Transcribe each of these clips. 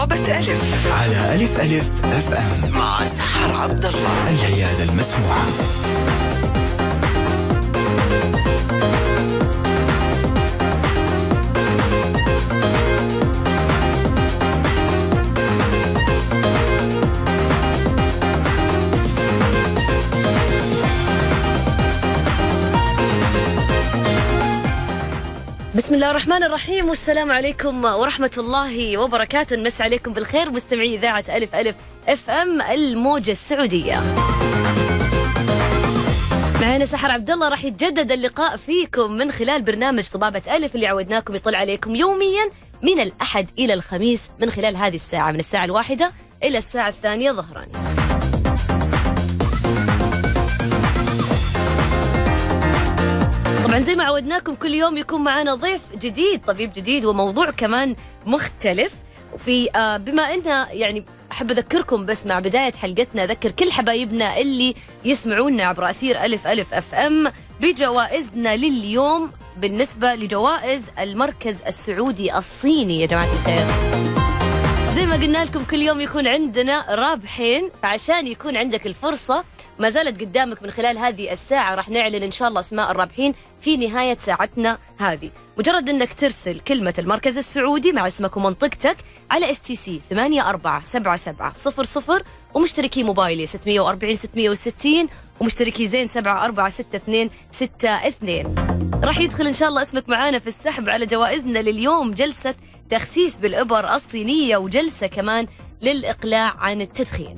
طبابة ألف على ألف ألف اف ام مع سحر عبد الله. العيادة المسموعة. بسم الله الرحمن الرحيم، والسلام عليكم ورحمة الله وبركاته. نمس عليكم بالخير مستمعي إذاعة ألف ألف اف ام الموجة السعودية. معنا سحر عبد الله. راح يتجدد اللقاء فيكم من خلال برنامج طبابة ألف اللي عودناكم يطلع عليكم يوميا من الأحد إلى الخميس من خلال هذه الساعة، من الساعة 1 إلى الساعة 2 ظهرا. طبعا زي ما عودناكم كل يوم يكون معنا ضيف جديد، طبيب جديد، وموضوع كمان مختلف. وفي بما انها يعني احب اذكركم بس مع بدايه حلقتنا، اذكر كل حبايبنا اللي يسمعونا عبر اثير الف الف اف ام بجوائزنا لليوم بالنسبه لجوائز المركز السعودي الصيني. يا جماعه الخير، زي ما قلنا لكم كل يوم يكون عندنا رابحين، فعشان يكون عندك الفرصه ما زالت قدامك من خلال هذه الساعة. راح نعلن إن شاء الله أسماء الرابحين في نهاية ساعتنا هذه. مجرد أنك ترسل كلمة المركز السعودي مع اسمك ومنطقتك على STC 847700 ومشتركي موبايلي 640 660 ومشتركي زين 746262. راح يدخل إن شاء الله اسمك معانا في السحب على جوائزنا لليوم، جلسة تخسيس بالإبر الصينية وجلسة كمان للإقلاع عن التدخين.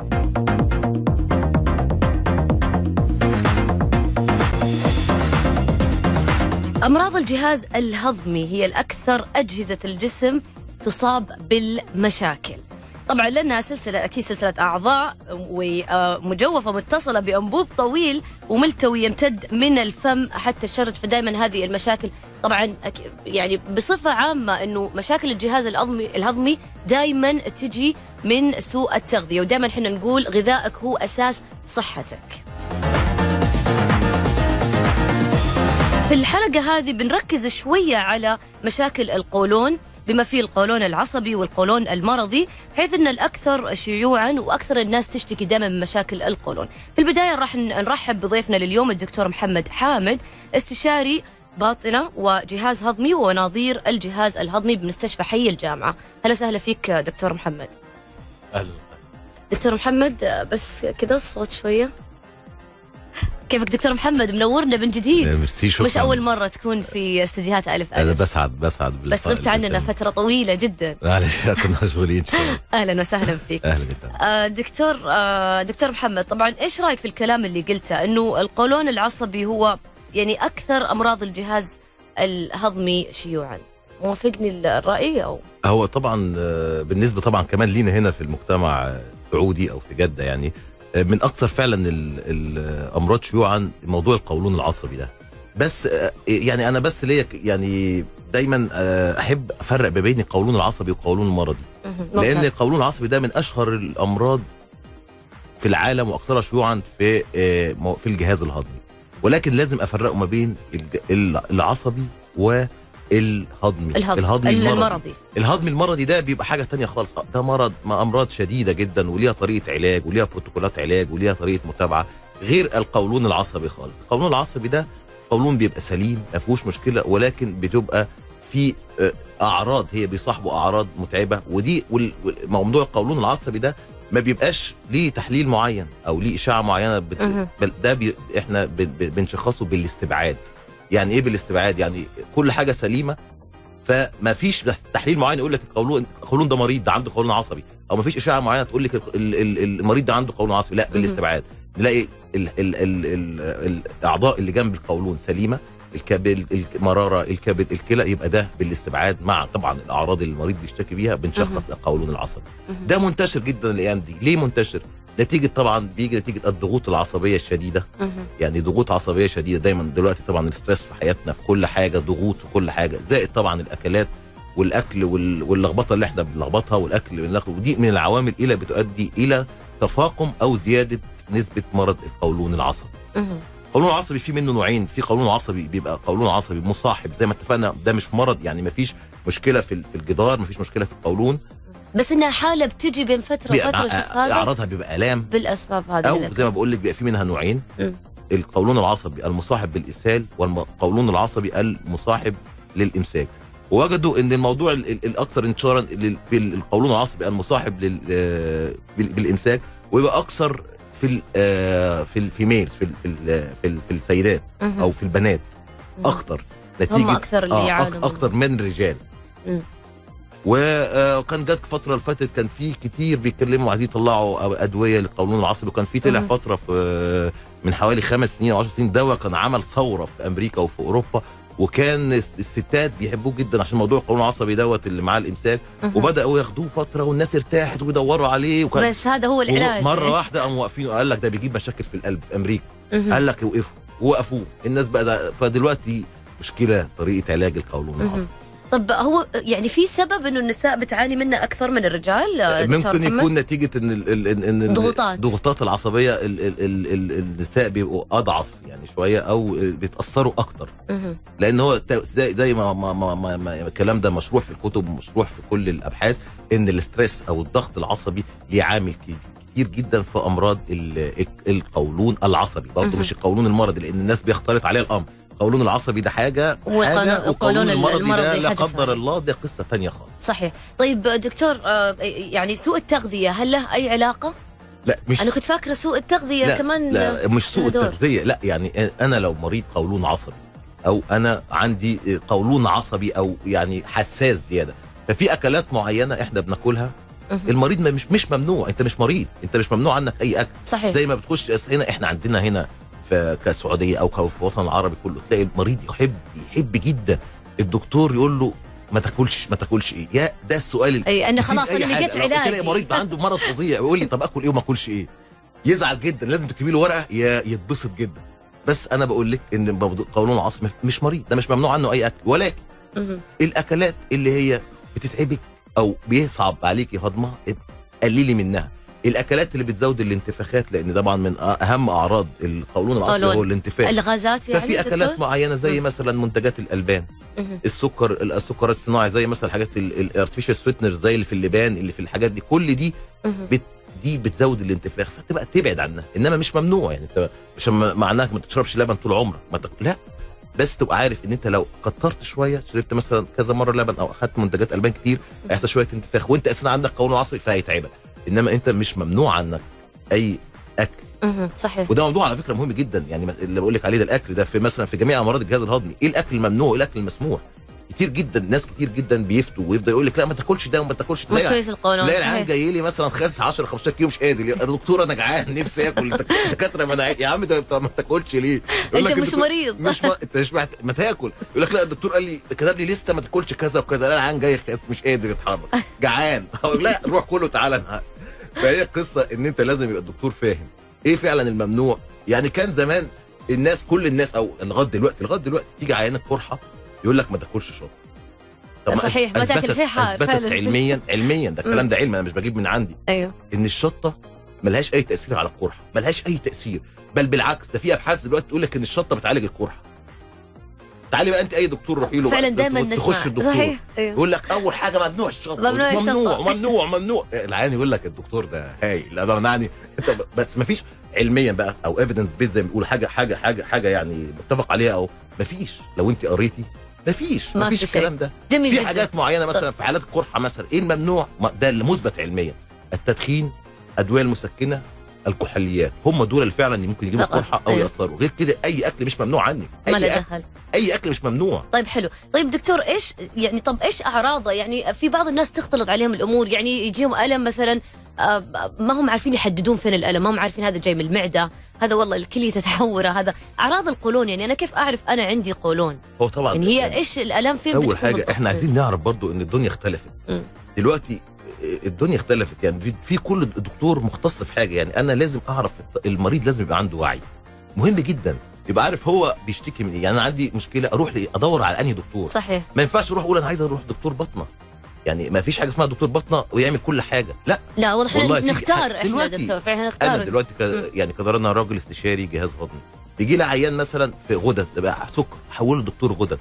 أمراض الجهاز الهضمي هي الأكثر أجهزة الجسم تصاب بالمشاكل. طبعا لأنها سلسلة، أكيد سلسلة أعضاء ومجوفة متصلة بأنبوب طويل وملتوي يمتد من الفم حتى الشرج، فدائما هذه المشاكل طبعا يعني بصفة عامة أنه مشاكل الجهاز الهضمي دائما تجي من سوء التغذية، ودائما احنا نقول غذائك هو أساس صحتك. في الحلقة هذه بنركز شوية على مشاكل القولون بما فيه القولون العصبي والقولون المرضي، حيث أن الأكثر شيوعا وأكثر الناس تشتكي دائما من مشاكل القولون. في البداية راح نرحب بضيفنا لليوم الدكتور محمد حامد، استشاري باطنة وجهاز هضمي ونظير الجهاز الهضمي بمستشفى حي الجامعة. هلا وسهلا فيك دكتور محمد. أهلا دكتور محمد، بس كذا الصوت شوية. كيفك دكتور محمد؟ منورنا من جديد. مش أول مرة تكون في استديوهات ألف ألف. أنا بسعد بس غبت عننا فترة طويلة جدا. معلش كنا مشغولين شوية. أهلا وسهلا فيك. أهلا دكتور محمد، طبعا إيش رأيك في الكلام اللي قلته أنه القولون العصبي هو يعني أكثر أمراض الجهاز الهضمي شيوعا؟ موافقني الرأي أو؟ هو طبعا بالنسبة طبعا كمان لينا هنا في المجتمع السعودي أو في جدة، يعني من أكثر فعلا الأمراض شيوعا موضوع القولون العصبي ده. بس يعني أنا بس ليا يعني دايما أحب أفرق بين القولون العصبي والقولون المرضي، لأن القولون العصبي ده من أشهر الأمراض في العالم وأكثرها شيوعا في الجهاز الهضمي، ولكن لازم أفرقه ما بين العصبي والهضمي. المرضي. الهضمي المرضي ده بيبقى حاجه تانية خالص، ده مرض امراض شديده جدا وليها طريقه علاج وليها بروتوكولات علاج وليها طريقه متابعه، غير القولون العصبي خالص. القولون العصبي ده قولون بيبقى سليم ما فيهوش مشكله، ولكن بتبقى في اعراض، هي بيصاحبوا اعراض متعبه، ودي موضوع القولون العصبي ده ما بيبقاش ليه تحليل معين او ليه اشعه معينه ده احنا بنشخصه بالاستبعاد. يعني ايه بالاستبعاد؟ يعني كل حاجه سليمه، فما فيش تحليل معين يقول لك القولون ده مريض، ده عنده قولون عصبي، او ما فيش اشعه معينه تقول لك المريض ده عنده قولون عصبي. لا، بالاستبعاد نلاقي الاعضاء اللي جنب القولون سليمه، الكبد، المراره، الكبد، الكلى، يبقى ده بالاستبعاد مع طبعا الاعراض اللي المريض بيشتكي بيها بنشخص القولون العصبي. ده منتشر جدا الايام دي. ليه منتشر؟ نتيجه طبعا بيجي نتيجه الضغوط العصبيه الشديده. يعني ضغوط عصبيه شديده دايما دلوقتي، طبعا الستريس في حياتنا في كل حاجه، ضغوط في كل حاجه، زائد طبعا الاكلات والاكل واللخبطه اللي احنا بنلخبطها، والاكل ودي من العوامل اللي بتؤدي الى تفاقم او زياده نسبه مرض القولون العصبي. القولون العصبي في منه نوعين، في قولون عصبي بيبقى قولون عصبي مصاحب زي ما اتفقنا، ده مش مرض، يعني ما فيش مشكله في الجدار، ما فيش مشكله في القولون، بس انها حاله بتجي بين فتره وفتره، شفت هذا؟ اعراضها بيبقى الام بالاسباب هذه، او زي ما بقول لك بيبقى في منها نوعين. مم. القولون العصبي المصاحب بالاسهال والقولون العصبي المصاحب للامساك. ووجدوا ان الموضوع الاكثر انتشارا في القولون العصبي المصاحب بالامساك، ويبقى اكثر في الفيميل في السيدات او في البنات اكتر، نتيجه هم اكثر اللي يعانوا اكثر من الرجال. وكان جت فتره اللي فاتت كان في كتير بيتكلموا عايزين يطلعوا ادويه للقولون العصبي، وكان في طلع فتره في من حوالي 5 سنين او 10 سنين دواء كان عمل ثوره في امريكا وفي اوروبا، وكان الستات بيحبوه جدا عشان موضوع القولون العصبي دوت اللي معاه الامساك، وبداوا ياخدوه فتره والناس ارتاحت ويدوروا عليه، وكان بس هذا هو العلاج. مره واحده قاموا واقفين وقال لك ده بيجيب مشاكل في القلب في امريكا. قال لك وقفوه الناس بقى فدلوقتي مشكله طريقه علاج القولون العصبي. طب هو يعني في سبب انه النساء بتعاني منه اكثر من الرجال؟ ممكن يكون نتيجه ان الضغوطات العصبيه النساء بيبقوا اضعف يعني شويه او بيتاثروا اكتر. لان هو زي ما الكلام ده مشروح في الكتب ومشروح في كل الابحاث ان الاسترس او الضغط العصبي ليه عامل كتير جدا في امراض القولون العصبي، برضه مش القولون المرضي لان الناس بيختلط عليه الامر. القولون العصبي ده حاجه والقولون المرضي ده لا قدر الله ده قصه ثانيه خالص. صحيح. طيب دكتور، يعني سوء التغذيه هل له اي علاقه؟ لا مش، انا كنت فاكره سوء التغذيه لا كمان. لا مش سوء التغذيه، لا يعني انا لو مريض قولون عصبي او انا عندي قولون عصبي او يعني حساس زياده، ففي اكلات معينه احنا بناكلها المريض مش ممنوع، انت مش مريض، انت مش ممنوع عنك اي اكل. صحيح. زي ما بتخش هنا احنا عندنا هنا كسعوديه او في الوطن العربي كله تلاقي المريض يحب جدا الدكتور يقول له ما تاكلش ايه، يا ده السؤال اي انا خلاص انا لقيت علاج. تلاقي مريض عنده مرض فظيع يقول لي طب اكل ايه وما اكلش ايه، يزعل جدا، لازم تكتبي له ورقه يتبسط جدا. بس انا بقول لك ان قولون العصبي مش مريض، ده مش ممنوع عنه اي اكل، ولكن الاكلات اللي هي بتتعبك او بيصعب عليكي هضمها قللي منها. الاكلات اللي بتزود الانتفاخات، لان طبعا من اهم اعراض القولون العصبي هو الانتفاخ، الغازات يعني. ففي اكلات معينه زي مثلا منتجات الالبان، السكر الصناعي، زي مثلا حاجات الارتفيشال سويتنر زي اللي في اللبان اللي في الحاجات دي، كل دي دي بتزود الانتفاخ، فتبقى تبعد عنها. انما مش ممنوع، يعني انت مش معناها ما تشربش لبن طول عمرك، لا، بس تبقى عارف ان انت لو كترت شويه، شربت مثلا كذا مره لبن او اخذت منتجات البان كتير، هيحصل شويه انتفاخ وانت اصلا عندك قولون عصبي فهيتعبك. انما انت مش ممنوع عنك اي اكل. صحيح. وده موضوع على فكره مهم جدا، يعني اللي بقول لك عليه ده الاكل ده في مثلا في جميع امراض الجهاز الهضمي، ايه الاكل الممنوع وايه الاكل المسموح. كتير جدا ناس كتير جدا بيفتوا ويفضل يقول لك لا ما تاكلش ده وما تاكلش ده، مش كويس القولون. تلاقي العيان جاي لي مثلا خاسس 10 15 كيلو مش قادر، يا دكتور انا جعان نفسي اكل، الدكاتره مناعيه يا عم انت ما تاكلش ليه؟ انت مش مريض، انت مش ما تاكل، يقول لك لا الدكتور قال لي كتب لي لسته ما تاكلش كذا وكذا، لا العيان جاي خاسس مش قادر يتحرك جعان لا روح كله تعالى معاك. فهي قصه ان انت لازم يبقى الدكتور فاهم ايه فعلا الممنوع. يعني كان زمان الناس كل الناس او لغايه دلوقتي تيجي عيانه قرحه يقول لك ما تاكلش شطه. طب صحيح، ما تاكل شيء حار. اثبتت علميا ده الكلام ده علم، انا مش بجيب من عندي. ايوه. ان الشطه ملهاش اي تاثير على القرحه، ملهاش اي تاثير، بل بالعكس ده في ابحاث دلوقتي تقول لك ان الشطه بتعالج القرحه. تعالي بقى انت اي دكتور روحي له فعلا دايما نسمع. تخش الدكتور صحيح. أيوه. يقول لك اول حاجه ممنوع الشطه، ممنوع العيان يقول لك الدكتور ده هايل، لا ده يعني انت بس ما فيش علميا بقى او ايفيدنس بيز زي ما بيقول حاجه يعني متفق عليها او ما فيش. لو انت قريتي ما فيش الكلام ده. في حاجات معينه مثلا في حالات القرحه مثلا ايه الممنوع، ده اللي مثبت علميا، التدخين، ادويه المسكنه، الكحوليات، هم دول اللي فعلا ممكن يجيبوا قرحه او ياثروا. غير كده اي اكل مش ممنوع عنك، اي اكل مش ممنوع. طيب حلو. طيب دكتور ايش يعني، طب ايش اعراضه؟ يعني في بعض الناس تختلط عليهم الامور، يعني يجيهم الم مثلا ما هم عارفين يحددون فين الالم، ما هم عارفين هذا جاي من المعده، هذا والله الكليه تتحوره، هذا اعراض القولون. يعني انا كيف اعرف انا عندي قولون؟ هو طبعا يعني هي ايش الالم فين؟ اول حاجه احنا عايزين نعرف برضو ان الدنيا اختلفت. دلوقتي الدنيا اختلفت، يعني في كل دكتور مختص في حاجه. يعني انا لازم اعرف المريض، لازم يبقى عنده وعي مهم جدا، يبقى عارف هو بيشتكي من ايه. يعني انا عندي مشكله اروح ادور على انهي دكتور. صحيح. ما ينفعش اروح اقول انا عايز اروح دكتور بطنه، يعني ما فيش حاجه اسمها دكتور بطنه ويعمل كل حاجه، لا والله نختار احنا دكتور، فاحنا نختار. انا دلوقتي يعني كدرنا راجل استشاري جهاز هضمي، يجي لي عيان مثلا في غدد بقى سكر، احوله لدكتور غدد،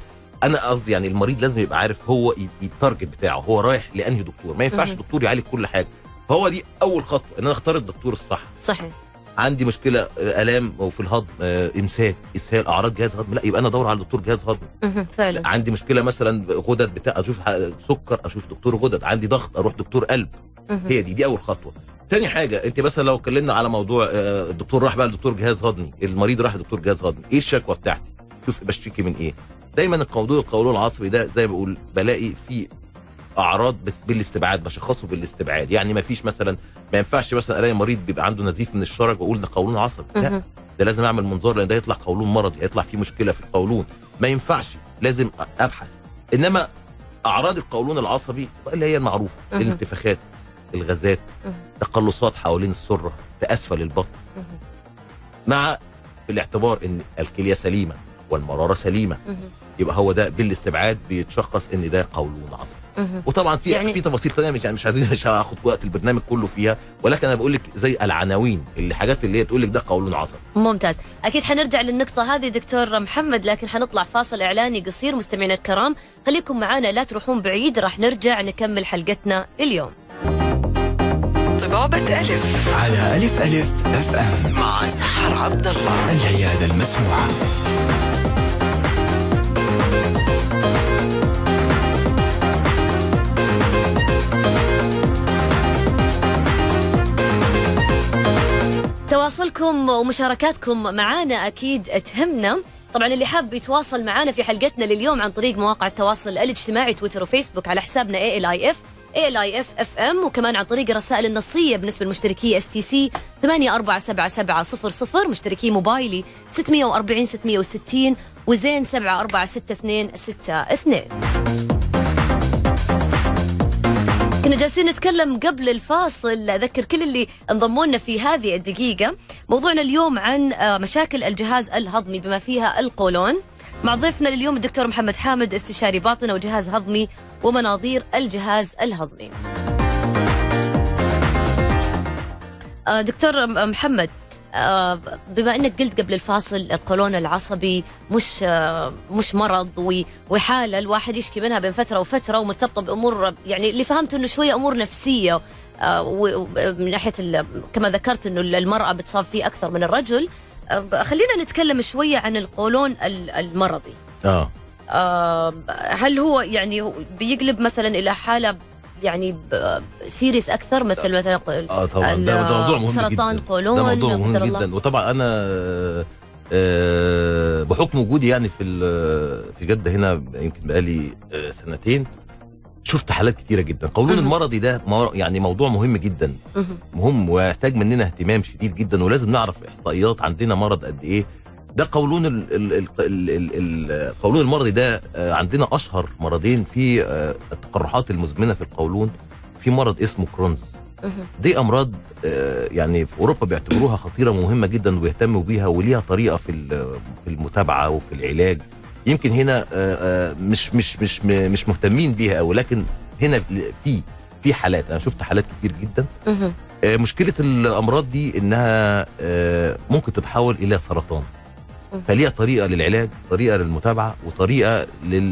انا قصدي يعني المريض لازم يبقى عارف هو التارجت بتاعه، هو رايح لانهي دكتور. ما ينفعش دكتور يعالج كل حاجه. فهو دي اول خطوه، ان انا اختار الدكتور الصح. صحيح. عندي مشكله الام وفي الهضم، امساك، اسهال، اعراض جهاز هضم، لا يبقى انا ادور على دكتور جهاز هضم. فعلا. عندي مشكله مثلا غدد بتاع، اشوف سكر، اشوف دكتور غدد. عندي ضغط، اروح دكتور قلب. هي دي اول خطوه. تاني حاجه، انت مثلا لو اتكلمنا على موضوع الدكتور راح بقى لدكتور جهاز هضمي، المريض راح لدكتور جهاز هضمي، ايه الشكوى بتاعتي؟ شوف بشتكي من ايه. دايما القولون العصبي ده زي ما بقول بلاقي فيه اعراض بس بالاستبعاد، بشخصه بالاستبعاد. يعني ما فيش مثلا، ما ينفعش مثلا الاقي مريض بيبقى عنده نزيف من الشرج واقول ده قولون عصبي، لا، ده لازم اعمل منظار، لان ده يطلع قولون مرضي، هيطلع فيه مشكله في القولون. ما ينفعش، لازم ابحث. انما اعراض القولون العصبي اللي هي المعروفه، الانتفاخات، الغازات، تقلصات حوالين السره، في اسفل البطن، مع في الاعتبار ان الكليه سليمه والمراره سليمه، يبقى هو ده بالاستبعاد بيتشخص ان ده قولون عصبي. وطبعا في يعني في تفاصيل ثانيه مش هاخد وقت البرنامج كله فيها، ولكن انا بقول لك زي العناوين، الحاجات اللي هي تقول لك ده قولون عصبي. ممتاز. اكيد حنرجع للنقطه هذه دكتور محمد، لكن حنطلع فاصل اعلاني قصير. مستمعينا الكرام خليكم معنا، لا تروحون بعيد، راح نرجع نكمل حلقتنا اليوم. طبابة ألف على ألف أف أم مع سحر عبد الله، العيادة المسموعة. تواصلكم ومشاركاتكم معنا أكيد تهمنا. طبعا اللي حاب يتواصل معنا في حلقتنا لليوم عن طريق مواقع التواصل الاجتماعي تويتر وفيسبوك على حسابنا ALIF FM، وكمان عن طريق الرسائل النصية بالنسبة لمشتركي STC 847700، مشتركي موبايلي 640 660 وزين 746262. كنا جالسين نتكلم قبل الفاصل، أذكر كل اللي انضموا لنا في هذه الدقيقة، موضوعنا اليوم عن مشاكل الجهاز الهضمي بما فيها القولون، مع ضيفنا لليوم الدكتور محمد حامد، استشاري باطنة وجهاز هضمي ومناظير الجهاز الهضمي. دكتور محمد، بما انك قلت قبل الفاصل القولون العصبي مش مرض وحاله الواحد يشكي منها بين فتره وفتره، ومرتبطه بامور، يعني اللي فهمته انه شويه امور نفسيه، ومن ناحيه كما ذكرت انه المراه بتصاب فيه اكثر من الرجل. خلينا نتكلم شويه عن القولون المرضي. هل هو يعني بيقلب مثلا الى حاله يعني سيريس اكثر، مثلا طبعا ده موضوع مهم سرطان جدا. قولون، ده موضوع مهم جدا. وطبعا انا بحكم وجودي يعني في جده هنا يمكن بقالي سنتين، شفت حالات كتيره جدا. قولون المرضي ده يعني موضوع مهم جدا، مهم ويحتاج مننا اهتمام شديد جدا، ولازم نعرف احصائيات عندنا مرض قد ايه. ده قولون القولون المرضي ده عندنا اشهر مرضين في التقرحات المزمنه في القولون. في مرض اسمه كرونز. دي امراض يعني في اوروبا بيعتبروها خطيره مهمه جدا وبيهتموا بيها، وليها طريقه في المتابعه وفي العلاج. يمكن هنا مش مهتمين بيها قوي، لكن هنا في حالات، انا شفت حالات كتير جدا. مشكله الامراض دي انها ممكن تتحول الى سرطان، فليها طريقه للعلاج، طريقه للمتابعه، وطريقه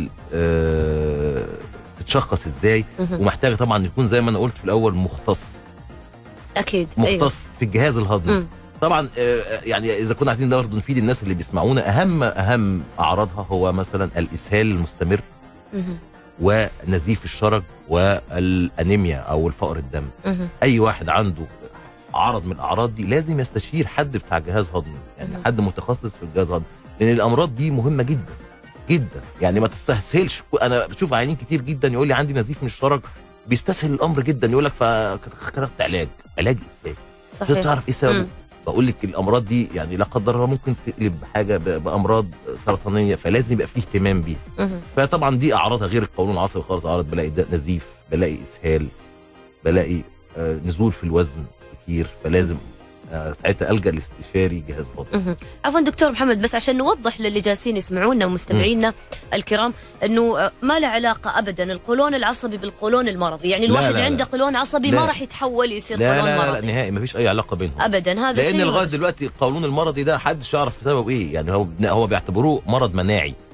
تتشخص ازاي، ومحتاجه طبعا يكون زي ما انا قلت في الاول مختص، اكيد مختص في الجهاز الهضمي. طبعا يعني اذا كنا عايزين برضه نفيد الناس اللي بيسمعونا، اهم اعراضها هو مثلا الاسهال المستمر، ونزيف الشرج، والانيميا او الفقر الدم. اي واحد عنده عرض من الاعراض دي لازم يستشير حد بتاع جهاز هضمي، يعني حد متخصص في الجهاز الهضمي، لان الامراض دي مهمه جدا جدا. يعني ما تستسهلش. انا بشوف عيانين كتير جدا يقول لي عندي نزيف من الشرج، بيستسهل الامر جدا، يقول لك فكتبت علاج ازاي؟ صحيح. تعرف ايه سببه؟ بقول لك الامراض دي يعني لا قدر الله ممكن تقلب بحاجه بامراض سرطانيه، فلازم يبقى فيه اهتمام بيها. فطبعا دي اعراضها غير القولون العصبي خالص. اعراض بلاقي نزيف، بلاقي اسهال، بلاقي نزول في الوزن كتير، فلازم ساعتها الجا لاستشاري جهاز هضمي. عفوا دكتور محمد، بس عشان نوضح للي جالسين يسمعونا ومستمعينا الكرام انه ما له علاقه ابدا القولون العصبي بالقولون المرضي، يعني الواحد عنده قولون عصبي ما راح يتحول يصير قولون مرضي. لا نهائي، ما فيش اي علاقه بينهم ابدا. هذا لان لغايه دلوقتي القولون المرضي ده حدش يعرف سببه ايه. يعني هو بيعتبروه مرض مناعي،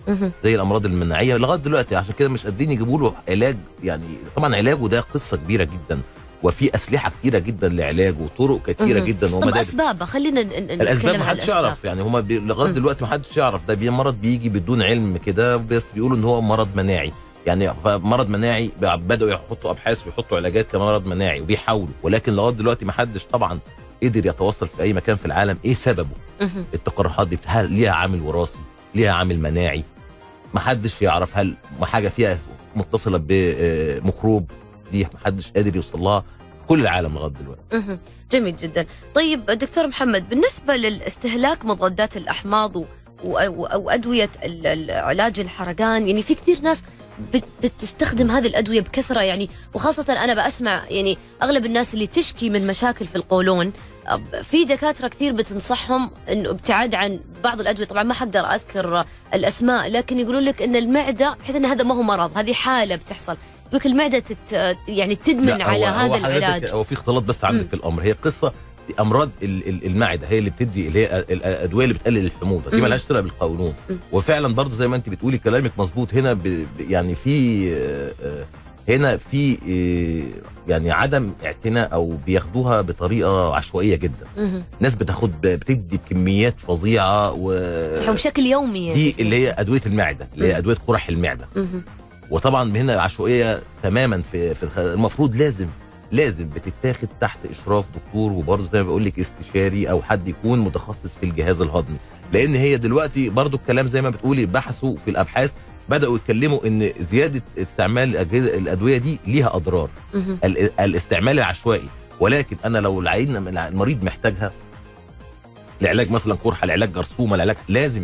مهم. زي الامراض المناعيه لغايه دلوقتي، عشان كده مش قادرين يجيبوا له علاج. يعني طبعا علاجه ده قصه كبيره جدا، وفي اسلحه كتيره جدا لعلاجه وطرق كتيره مهم. جدا طب ومدارس. اسبابها خلينا الاسباب نتكلم ما عن حدش الاسباب. يعرف، يعني هما لغايه دلوقتي ما حدش يعرف. ده مرض بيجي بدون علم كده، بس بيقولوا ان هو مرض مناعي. يعني مرض مناعي بداوا يحطوا ابحاث ويحطوا علاجات كمرض مناعي وبيحاولوا، ولكن لغايه دلوقتي ما حدش طبعا قدر يتوصل في اي مكان في العالم ايه سببه. مهم. التقرحات دي هل ليها عامل وراثي، ليها عامل مناعي؟ ما حدش يعرف. هل حاجه فيها متصله بميكروب؟ دي ما حدش قادر يوصل لها كل العالم لغايه دلوقتي. مهم. جميل جدا. طيب دكتور محمد، بالنسبه للاستهلاك مضادات الاحماض وادويه علاج الحرقان، يعني في كثير ناس بتستخدم هذه الادويه بكثره، يعني وخاصه انا بسمع يعني اغلب الناس اللي تشكي من مشاكل في القولون، في دكاتره كثير بتنصحهم انه ابتعاد عن بعض الادويه. طبعا ما حقدر اذكر الاسماء، لكن يقولون لك ان المعده، بحيث ان هذا ما هو مرض، هذه حاله بتحصل، يقول لك المعده يعني تدمن على هذا العلاج. هو في اختلاط بس عندك في الامر. هي قصه امراض المعده هي اللي بتدي، اللي هي الادويه اللي بتقلل الحموضه دي، مالهاش صله بالقولون. وفعلا برضه زي ما انت بتقولي كلامك مظبوط. هنا يعني في هنا في يعني عدم اعتناء، او بياخدوها بطريقه عشوائيه جدا. ناس بتدي بكميات فظيعه وبشكل يومي دي اللي هي ادويه المعده، اللي هي ادويه قرح المعده. وطبعا هنا عشوائيه تماما. في المفروض لازم بتتاخد تحت اشراف دكتور، وبرضه زي ما بقول لك استشاري او حد يكون متخصص في الجهاز الهضمي. لان هي دلوقتي برضه الكلام زي ما بتقولي، بحثوا في الابحاث بداوا يتكلموا ان زياده استعمال الادويه دي ليها اضرار. الاستعمال العشوائي. ولكن انا لو المريض محتاجها لعلاج مثلا قرحه، لعلاج جرثومه، لعلاج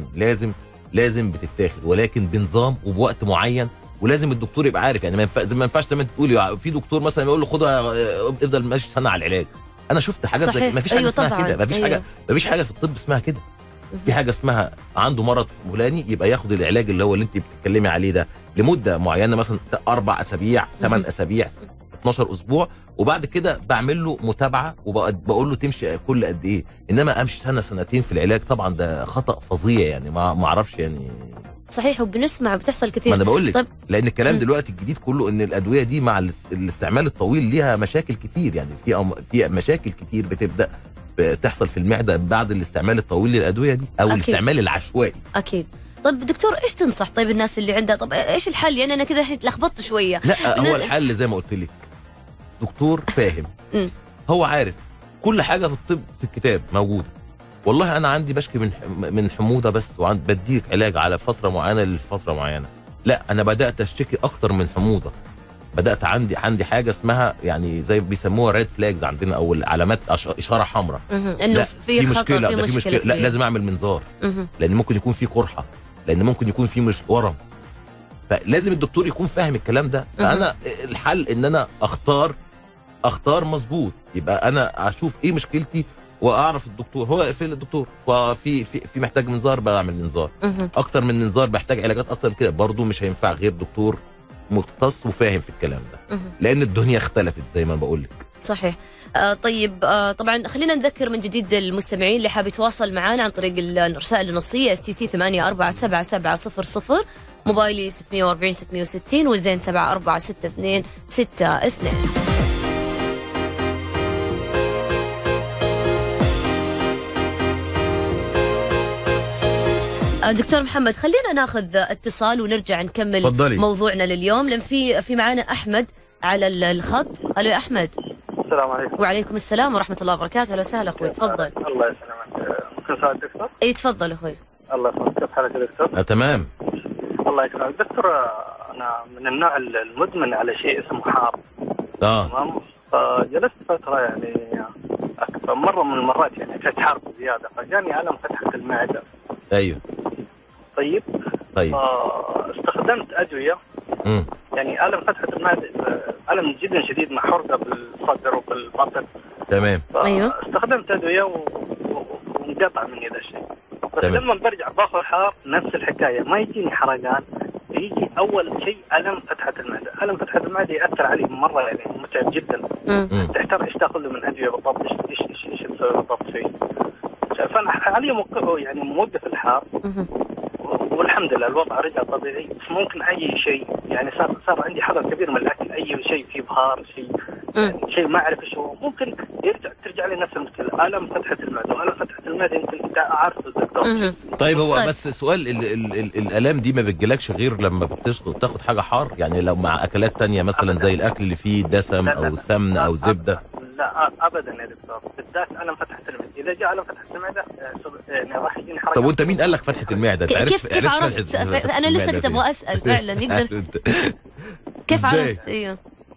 لازم بتتاخد، ولكن بنظام وبوقت معين. ولازم الدكتور يبقى عارف. يعني ما ينفعش زي ما انت تقولي في دكتور مثلا يقول له خدها افضل ماشي سنه على العلاج. انا شفت حاجات زي ما فيش حاجه اسمها كده. ما فيش حاجه في الطب اسمها كده. في حاجه اسمها عنده مرض فلاني يبقى ياخد العلاج اللي هو اللي انت بتتكلمي عليه ده لمده معينه، مثلا 4 اسابيع، 8 اسابيع، 12 اسبوع، وبعد كده بعمل له متابعه وبقول له تمشي كل قد ايه. انما امشي سنه سنتين في العلاج، طبعا ده خطا فظيع. يعني ما اعرفش يعني. صحيح، وبنسمع بتحصل كثير. ما انا بقول لك لان الكلام دلوقتي الجديد كله ان الادويه دي مع الاستعمال الطويل ليها مشاكل كتير. يعني في مشاكل كتير بتبدا تحصل في المعده بعد الاستعمال الطويل للادويه دي، او الاستعمال العشوائي. اكيد. طب دكتور، ايش تنصح طيب الناس اللي عندها؟ طب ايش الحل؟ يعني انا كذا اتلخبطت شويه. لا، هو الحل زي ما قلت لك، دكتور فاهم هو عارف كل حاجه في الطب في الكتاب موجوده. والله انا عندي بشكي من حموضه بس، بديك علاج على فتره معينه لفتره معينه. لا، انا بدات اشتكي اكتر من حموضه. بدات عندي حاجه اسمها يعني زي بيسموها ريد فلاجز عندنا، او علامات اشاره حمراء، انه في مشكله. في مشكله لا، لازم اعمل منظار. لان ممكن يكون في قرحه، لان ممكن يكون في مش ورم. فلازم الدكتور يكون فاهم الكلام ده. فانا الحل ان انا اختار مظبوط. يبقى انا اشوف ايه مشكلتي واعرف الدكتور هو في الدكتور، وفي محتاج منظار بعمل منظار. اكتر من منظار بحتاج علاجات اكتر من كده، برضه مش هينفع غير دكتور مختص وفاهم في الكلام ده. لان الدنيا اختلفت زي ما بقول لك. صحيح. طيب طبعا خلينا نذكر من جديد المستمعين اللي حاب يتواصل معنا عن طريق الرسائل النصيه STC 847700، موبايلي 640 660 وزين 746262. دكتور محمد، خلينا ناخذ اتصال ونرجع نكمل فضلي. موضوعنا لليوم، لان في معانا احمد على الخط. الو يا احمد. السلام عليكم. وعليكم السلام ورحمه الله وبركاته. اهلا وسهلا اخوي، تفضل. الله يسلمك. ممكن سؤال دكتور؟ اي تفضل اخوي. الله يسلمك. كيف حالك يا دكتور؟ تمام. الله يسلمك دكتور. انا من النوع المدمن على شيء اسمه حار. تمام. فجلست فتره يعني اكثر مره من المرات يعني كنت حار بزياده، فجاني الم فتحه المعده. ايوه. طيب. استخدمت ادويه. يعني الم فتحه المعده، الم جدا شديد مع حرقه بالصدر وبالبطن. تمام. ايوه. استخدمت ادويه وانقطع مني ذا الشيء. بس لما برجع باخذ حار نفس الحكايه، ما يجيني حرقان، يجي اول شيء الم فتحه المعده. الم فتحه المعده ياثر علي مره، يعني متعب جدا. تحتار ايش تاخذ له من ادويه بالضبط، ايش تسوي بالضبط فيه. فانا حاليا يعني موقف الحار، والحمد لله الوضع رجع طبيعي. ممكن اي شيء يعني صار عندي حذر كبير من الاكل، اي شيء فيه بهار، شيء ما اعرف ايش هو، ممكن ترجع لي نفس المشكله، الم فتحه المعده. والم فتحه المعده يمكن انت عارف الدكتور. طيب هو بس سؤال، الالام دي ما بتجيلكش غير لما بتاخد حاجه حار؟ يعني لو مع اكلات تانية مثلا زي الاكل اللي فيه دسم او سمن او زبده؟ لا ابدا يا دكتور، بالذات الم فتحه المعده. اذا جاء الم فتحه المعده يعني راح يجيني حركه. طب وانت مين قال لك فتحه المعده؟ كيف عرفت؟ انا لسه كنت ابغى اسال فعلا. يقدر كيف عرفت؟ ايوه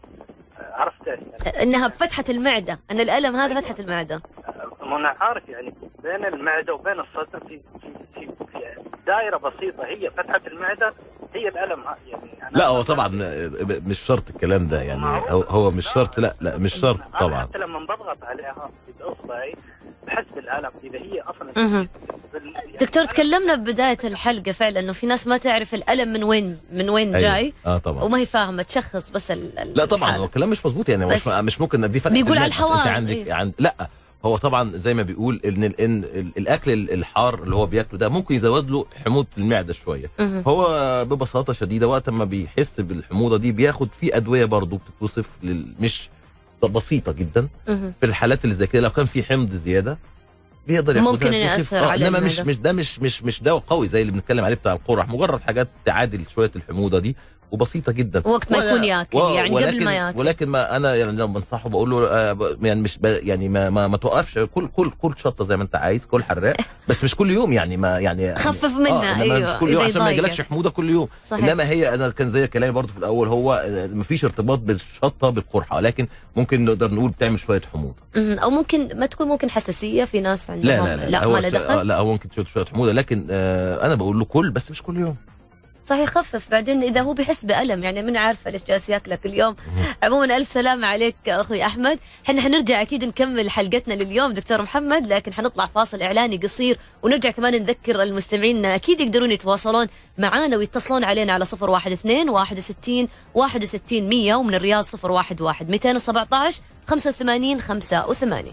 عرفت انها بفتحه المعده، ان الالم هذا فتحه المعده. ما انا عارف يعني بين المعده وبين الصدر في دائره بسيطه، هي فتحه المعده هي الالم يعني. لا هو طبعا مش شرط الكلام ده يعني، هو مش شرط. لا مش شرط طبعا. حتى لما بضغط عليها باصبعي بحس بالالم اذا هي اصلا. دكتور تكلمنا ببدايه الحلقه فعلا انه في ناس ما تعرف الالم من وين جاي. طبعا. وما هي فاهمه تشخص بس لا طبعا هو الكلام مش مظبوط يعني. مش ممكن اديه فتحه. بيقول على الحواس عندك لا هو طبعا زي ما بيقول ان الاكل الحار اللي هو بياكله ده ممكن يزود له حموضه المعده شويه. هو ببساطه شديده وقت ما بيحس بالحموضه دي بياخد فيه ادويه برضه بتتوصف مش بسيطه جدا. في الحالات اللي زي كده لو كان في حمض زياده بيقدر ياخدها، ممكن ياثر على انما مش دواء قوي زي اللي بنتكلم عليه بتاع القرح، مجرد حاجات تعادل شويه الحموضه دي وبسيطه جدا وقت ما يكون ياكل يعني قبل ما ياكل. ولكن ما انا يعني لما بنصحه بقول له يعني مش يعني ما توقفش، كل شطه زي ما انت عايز، كل حراق بس مش كل يوم يعني. ما يعني خفف منها. ايوه مش كل يوم عشان ما يجيلكش حموضه كل يوم. صحيح. انما هي انا كان زي كلامي برضو في الاول، هو ما فيش ارتباط بالشطه بالقرحه، ولكن ممكن نقدر نقول بتعمل شويه حموضه. او ممكن ما تكون ممكن حساسيه في ناس عندهم. لا ما له دخل. لا هو ممكن شويه حموضه، لكن انا بقول له كل بس مش كل يوم. صحيح خفف. بعدين اذا هو بيحس بالم يعني من عارفه ليش جالس ياكلك اليوم. عموما الف سلامه عليك اخوي احمد. احنا حنرجع اكيد نكمل حلقتنا لليوم دكتور محمد، لكن حنطلع فاصل اعلاني قصير ونرجع كمان نذكر المستمعين اكيد يقدرون يتواصلون معانا ويتصلون علينا على 012 61 61 100 ومن الرياض 011 217 85 85.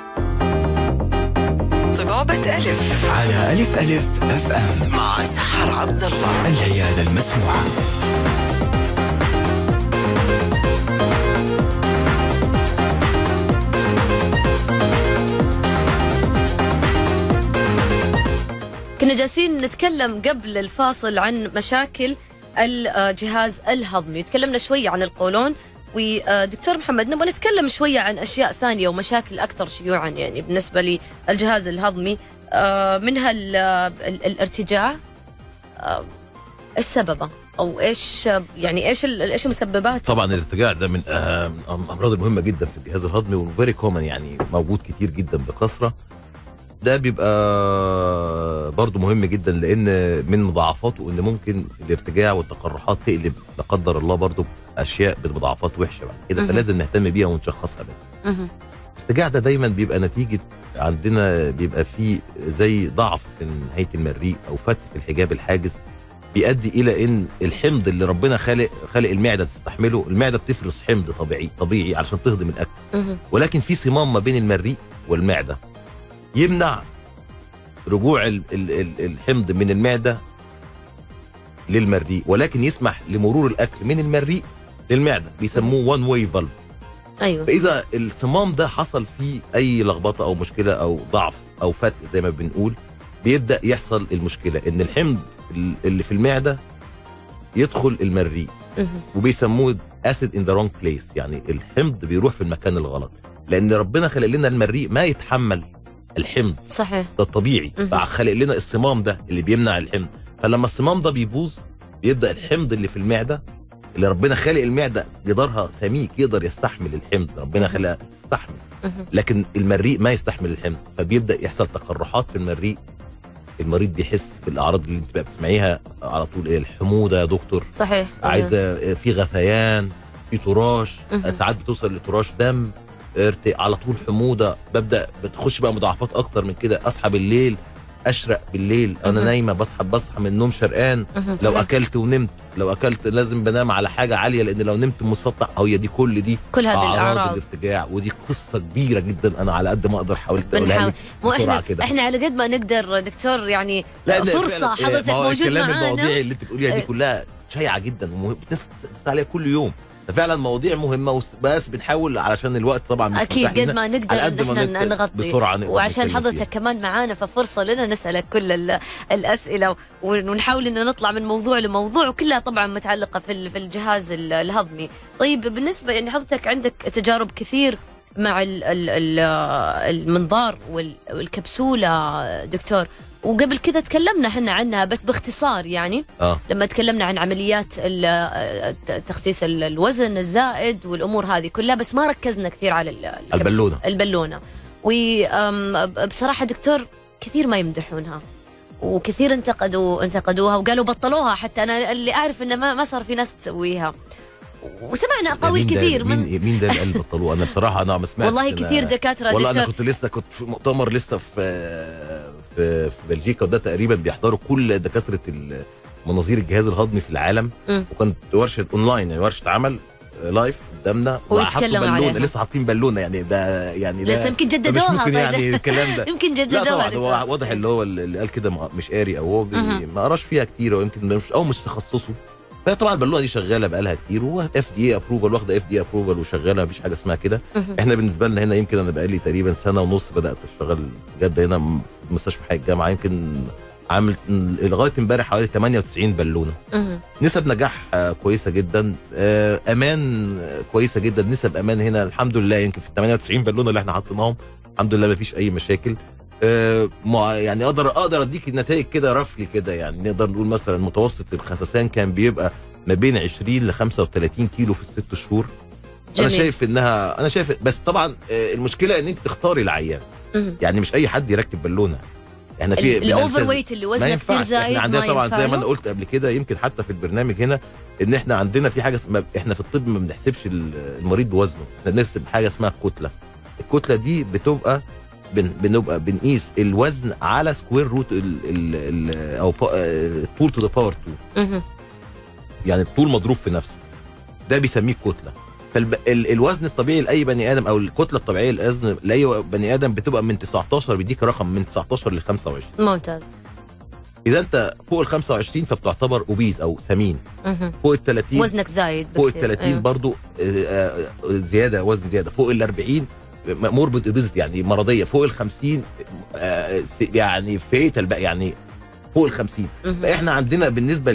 طبابة ألف على ألف أف أم مع سحر عبد الله. العيادة المسموعة. كنا جالسين نتكلم قبل الفاصل عن مشاكل الجهاز الهضمي، تكلمنا شوية عن القولون. ودكتور محمد نبغى نتكلم شوية عن أشياء ثانية ومشاكل أكثر شيوعا يعني بالنسبة للجهاز الهضمي، منها الارتجاع. إيش سببه أو إيش يعني إيش مسببات؟ طبعا الارتجاع ده من الأمراض المهمة جدا في الجهاز الهضمي وفيري كومن يعني موجود كتير جدا بكثرة. ده بيبقى برضو مهم جدا لأن من مضاعفاته إن ممكن الارتجاع والتقرحات تقلب لا قدر الله برضو أشياء بمضاعفات وحشة بعد كده، فلازم نهتم بيها ونشخصها بدري. الارتجاع ده دايما بيبقى نتيجة عندنا بيبقى فيه زي ضعف في نهاية المريء أو فتك الحجاب الحاجز، بيؤدي إلى إن الحمض اللي ربنا خالق المعدة تستحمله، المعدة بتفرز حمض طبيعي علشان تهضم الأكل، ولكن في صمام ما بين المريء والمعدة يمنع رجوع الحمض من المعدة للمريء، ولكن يسمح لمرور الأكل من المريء للمعدة، بيسموه وان واي فالف. أيوة. فإذا الصمام ده حصل فيه أي لخبطة أو مشكلة أو ضعف أو فتق زي ما بنقول، بيبدأ يحصل المشكلة إن الحمض اللي في المعدة يدخل المريء، وبيسموه acid in the wrong place، يعني الحمض بيروح في المكان الغلط، لأن ربنا خلق لنا المريء ما يتحمل الحمض. صحيح. ده الطبيعي، فخلق لنا الصمام ده اللي بيمنع الحمض، فلما الصمام ده بيبوظ بيبدأ الحمض اللي في المعدة اللي ربنا خالق المعدة جدارها سميك يقدر يستحمل الحمض، ربنا خلقها تستحمل، لكن المريء ما يستحمل الحمض، فبيبدأ يحصل تقرحات في المريء. المريض بيحس بالأعراض اللي انت بتسمعيها على طول، ايه الحموضة يا دكتور. صحيح. عايزة في غثيان، في تراش، ساعات بتوصل لتراش دم، على طول حموضة، ببدأ بتخش بقى مضاعفات أكتر من كده، أصحى بالليل اشرق بالليل، انا نايمه بصحى من النوم شرقان. لو اكلت ونمت، لو اكلت لازم بنام على حاجه عاليه، لان لو نمت مسطح هي دي كل هذه الاعراض الارتجاع. ودي قصه كبيره جدا، انا على قد ما اقدر حاولت اقولها لك بسرعه كده. احنا على قد ما نقدر دكتور يعني فرصه حضرتك موجود معانا. المواضيع اللي انت بتقوليها دي كلها شائعه جدا وبتنسى عليها كل يوم، فعلا مواضيع مهمه، بس بنحاول علشان الوقت طبعا مش اكيد قد ما نقدر ان احنا نغطي بسرعه، وعشان حضرتك كمان معانا ففرصه لنا نسالك كل الاسئله ونحاول ان نطلع من موضوع لموضوع، وكلها طبعا متعلقه في الجهاز الهضمي. طيب بالنسبه يعني حضرتك عندك تجارب كثير مع المنظار والكبسوله دكتور، وقبل كذا تكلمنا احنا عنها بس باختصار يعني لما تكلمنا عن عمليات تخسيس الوزن الزائد والامور هذه كلها، بس ما ركزنا كثير على البالونه. وبصراحه دكتور كثير ما يمدحونها، وكثير انتقدوها وقالوا بطلوها، حتى انا اللي اعرف انه ما صار في ناس تسويها، وسمعنا اقاويل كثير. مين ده اللي قال بطلوه؟ انا بصراحه انا ما سمعت والله كثير دكاتره. والله انا كنت في مؤتمر لسه في بلجيكا، وده تقريبا بيحضروا كل دكاتره مناظير الجهاز الهضمي في العالم. وكانت ورشه اونلاين، يعني ورشه عمل لايف قدامنا، ويتكلموا عليها. لسه حاطين بالونه، يعني ده يعني لسه يمكن جددوها. ممكن يعني الكلام ده يمكن جددوها. لا طبعا هو واضح اللي قال كده مش قاري، او هو ما قراش فيها كتير، ويمكن مش تخصصه. فطبعا البالونه دي شغاله بقالها كتير، واف دي ابروفل، واخده اف دي ابروفل وشغاله، مفيش حاجه اسمها كده. احنا بالنسبه لنا هنا يمكن انا بقالي تقريبا سنه ونص بدات اشتغل بجد هنا في مستشفى حي الجامعه، يمكن عامل لغايه امبارح حوالي 98 بالونه. نسب نجاح كويسه جدا، امان كويسه جدا، نسب امان هنا الحمد لله. يمكن في 98 بالونه اللي احنا حاطيناهم الحمد لله مفيش اي مشاكل. يعني اقدر اديك النتائج كده رفلي كده، يعني نقدر نقول مثلا متوسط الخسسان كان بيبقى ما بين 20 ل 35 كيلو في ال6 شهور. جميل. انا شايف بس طبعا المشكله ان انت تختاري العيان، يعني مش اي حد يركب بالونه. احنا في الاوفر ويت اللي وزنه كتير زايد، احنا عندنا طبعا زي ما انا قلت قبل كده، يمكن حتى في البرنامج هنا، ان احنا عندنا في حاجه احنا في الطب ما بنحسبش المريض بوزنه، احنا بنحسب حاجه اسمها الكتله دي بتبقى بنقيس الوزن على سكوير روت او طول تو ذا باور 2، يعني الطول مضروب في نفسه، ده بيسميه كتله. فالوزن الطبيعي لاي بني ادم، او الكتله الطبيعيه للوزن لاي بني ادم بتبقى من 19، بيديك رقم من 19 ل 25. ممتاز. اذا انت فوق ال 25 فبتعتبر اوبيز او سمين. فوق ال 30 وزنك زايد. فوق ال 30 برضو زياده، وزن زياده. فوق ال 40 موربيد اوبيزيتي يعني مرضيه. فوق ال 50 يعني فيتال بقى، يعني فوق ال 50. فاحنا عندنا بالنسبه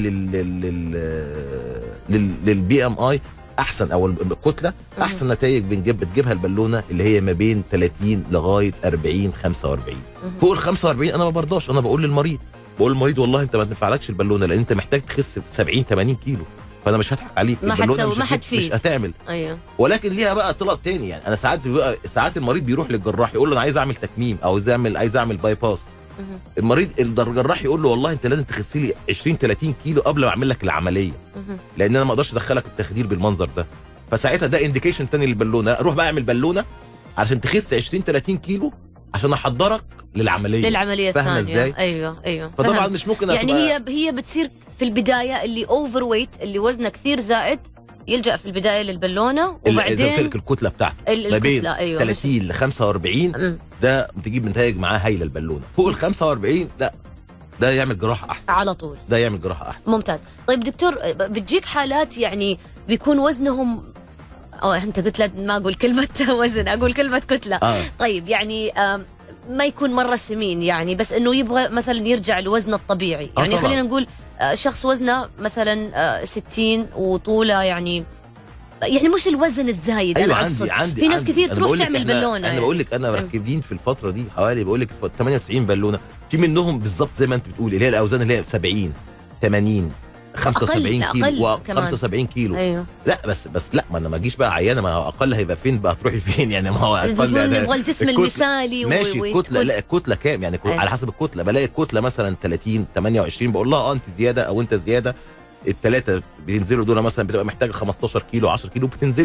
للبي ام اي احسن، او الكتله احسن نتائج بتجيبها البالونه اللي هي ما بين 30 لغايه 40 45. فوق ال 45 انا ما برضاش، انا بقول للمريض والله انت ما تنفعلكش البالونه، لان انت محتاج تخس 70 80 كيلو، فانا مش هضحك عليك، البالونه مش هتعمل. ايوه. ولكن ليها بقى طلب تاني، يعني انا ساعات المريض بيروح للجراح يقول له انا عايز اعمل تكميم، او عايز اعمل باي باس. الجراح يقول له والله انت لازم تخس لي 20 30 كيلو قبل ما اعمل لك العمليه، لان انا ما اقدرش ادخلك التخدير بالمنظر ده. فساعتها ده انديكيشن تاني للبالونه، روح بقى اعمل بالونه عشان تخس 20 30 كيلو عشان احضرك للعمليه الثانيه. ازاي؟ ايوه. فطبعا مش ممكن يعني هي بتصير في البدايه اللي اوفر ويت، اللي وزنه كثير زائد، يلجأ في البدايه للبالونه، وبعدين الكتله بتاعته ما بين 30 ل 45 ده تجيب نتائج معاه هايله البالونه. فوق ال 45 لا، ده يعمل جراحه احسن على طول، ده يعمل جراحه احسن. ممتاز. طيب دكتور، بتجيك حالات يعني بيكون وزنهم، انت قلت ما اقول كلمه وزن، اقول كلمه كتله. طيب يعني ما يكون مره سمين يعني، بس انه يبغى مثلا يرجع لوزنه الطبيعي، يعني خلينا نقول شخص وزنه مثلا 60 وطوله يعني مش الوزن الزايد. أيوة، انا اقصد في ناس كثير تروح تعمل بالونه. انا بقول لك انا مركبين في الفتره دي حوالي بقول لك 98 بالونه، في منهم بالظبط زي ما انت بتقولي اللي هي الاوزان اللي هي 70 80 75 كيلو و 75 كيلو. أيوه. لا بس لا، ما انا ما اجيش بقى عيانه، ما هو اقل هيبقى فين بقى، تروحي فين يعني؟ ما هو اقل يعني نبغى الجسم المثالي. ماشي الكتله، لا الكتله كام يعني؟ أيوه. على حسب الكتله، بلاقي الكتله مثلا 30 28 بقول لها انت زياده او انت زياده. الثلاثه بينزلوا دول مثلا بتبقى محتاجه 15 كيلو 10 كيلو بتنزلهم،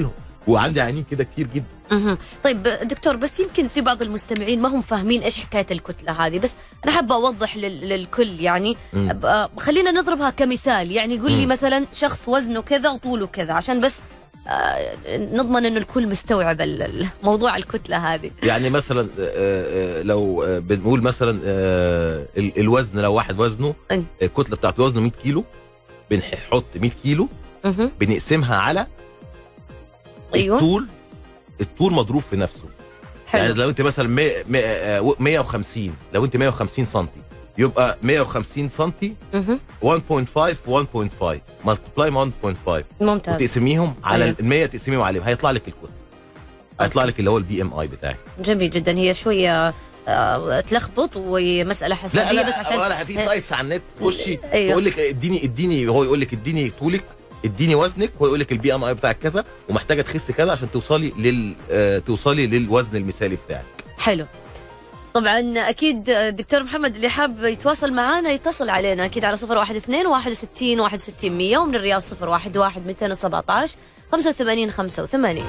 وعندي عيانين كده كتير جدا. طيب دكتور، بس يمكن في بعض المستمعين ما هم فاهمين ايش حكايه الكتله هذه، بس انا حابه اوضح للكل يعني. خلينا نضربها كمثال، يعني يقول لي مثلا شخص وزنه كذا وطوله كذا، عشان بس نضمن انه الكل مستوعب موضوع الكتله هذه. يعني مثلا لو بنقول مثلا الوزن، لو واحد وزنه الكتله بتاعته وزنه 100 كيلو، بنحط 100 كيلو بنقسمها على أيوة. الطول مضروب في نفسه. حلو. يعني لو انت مثلا 150، لو انت 150 سم يبقى 150 سم 1.5 1.5 ملتبلاي 1.5 ممتاز، وتقسميهم على ال 100 تقسميهم عليهم هيطلع لك الكتله، هيطلع لك اللي هو البي ام اي بتاعك. جميل جدا. هي شويه تلخبط ومساله حسابيه، بس عشان لا في سايتس على النت تخشي أيوه. تقول لك اديني هو يقول لك اديني طولك، اديني وزنك، هو يقول لك البي ام اي بتاعك كذا، ومحتاجه تخسي كذا عشان توصلي للوزن المثالي بتاعك. حلو. طبعا اكيد دكتور محمد اللي حاب يتواصل معنا يتصل علينا اكيد على 012 61 61 100، ومن الرياض 011 217 85 85.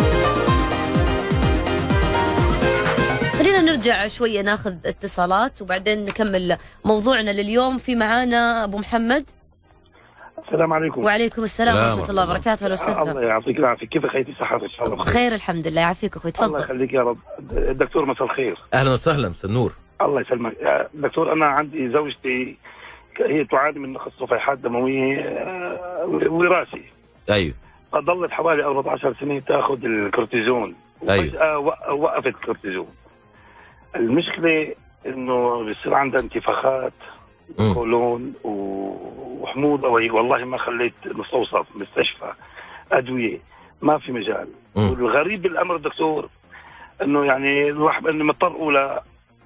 خلينا نرجع شويه ناخذ اتصالات وبعدين نكمل موضوعنا لليوم. في معانا ابو محمد. السلام عليكم. وعليكم السلام ورحمه الله وبركاته. اهلا وسهلا. الله يعطيك العافيه. كيف اخيتي صحتك؟ ان شاء الله بخير الحمد لله. يعافيك اخوي، تفضل. الله يخليك يا رب. الدكتور مساء الخير. اهلا وسهلا مساء النور. الله يسلمك دكتور. انا عندي زوجتي هي تعاني من نقص صفيحات دمويه وراثي. ايوه. ظلت حوالي 14 سنه تاخذ الكورتيزون، وفجاه وقفت الكورتيزون. المشكله انه بيصير عندها انتفاخات كولون وحموضه، والله ما خليت مستوصف مستشفى ادويه، ما في مجال. والغريب بالامر دكتور انه يعني الواحد انه مضطر اولى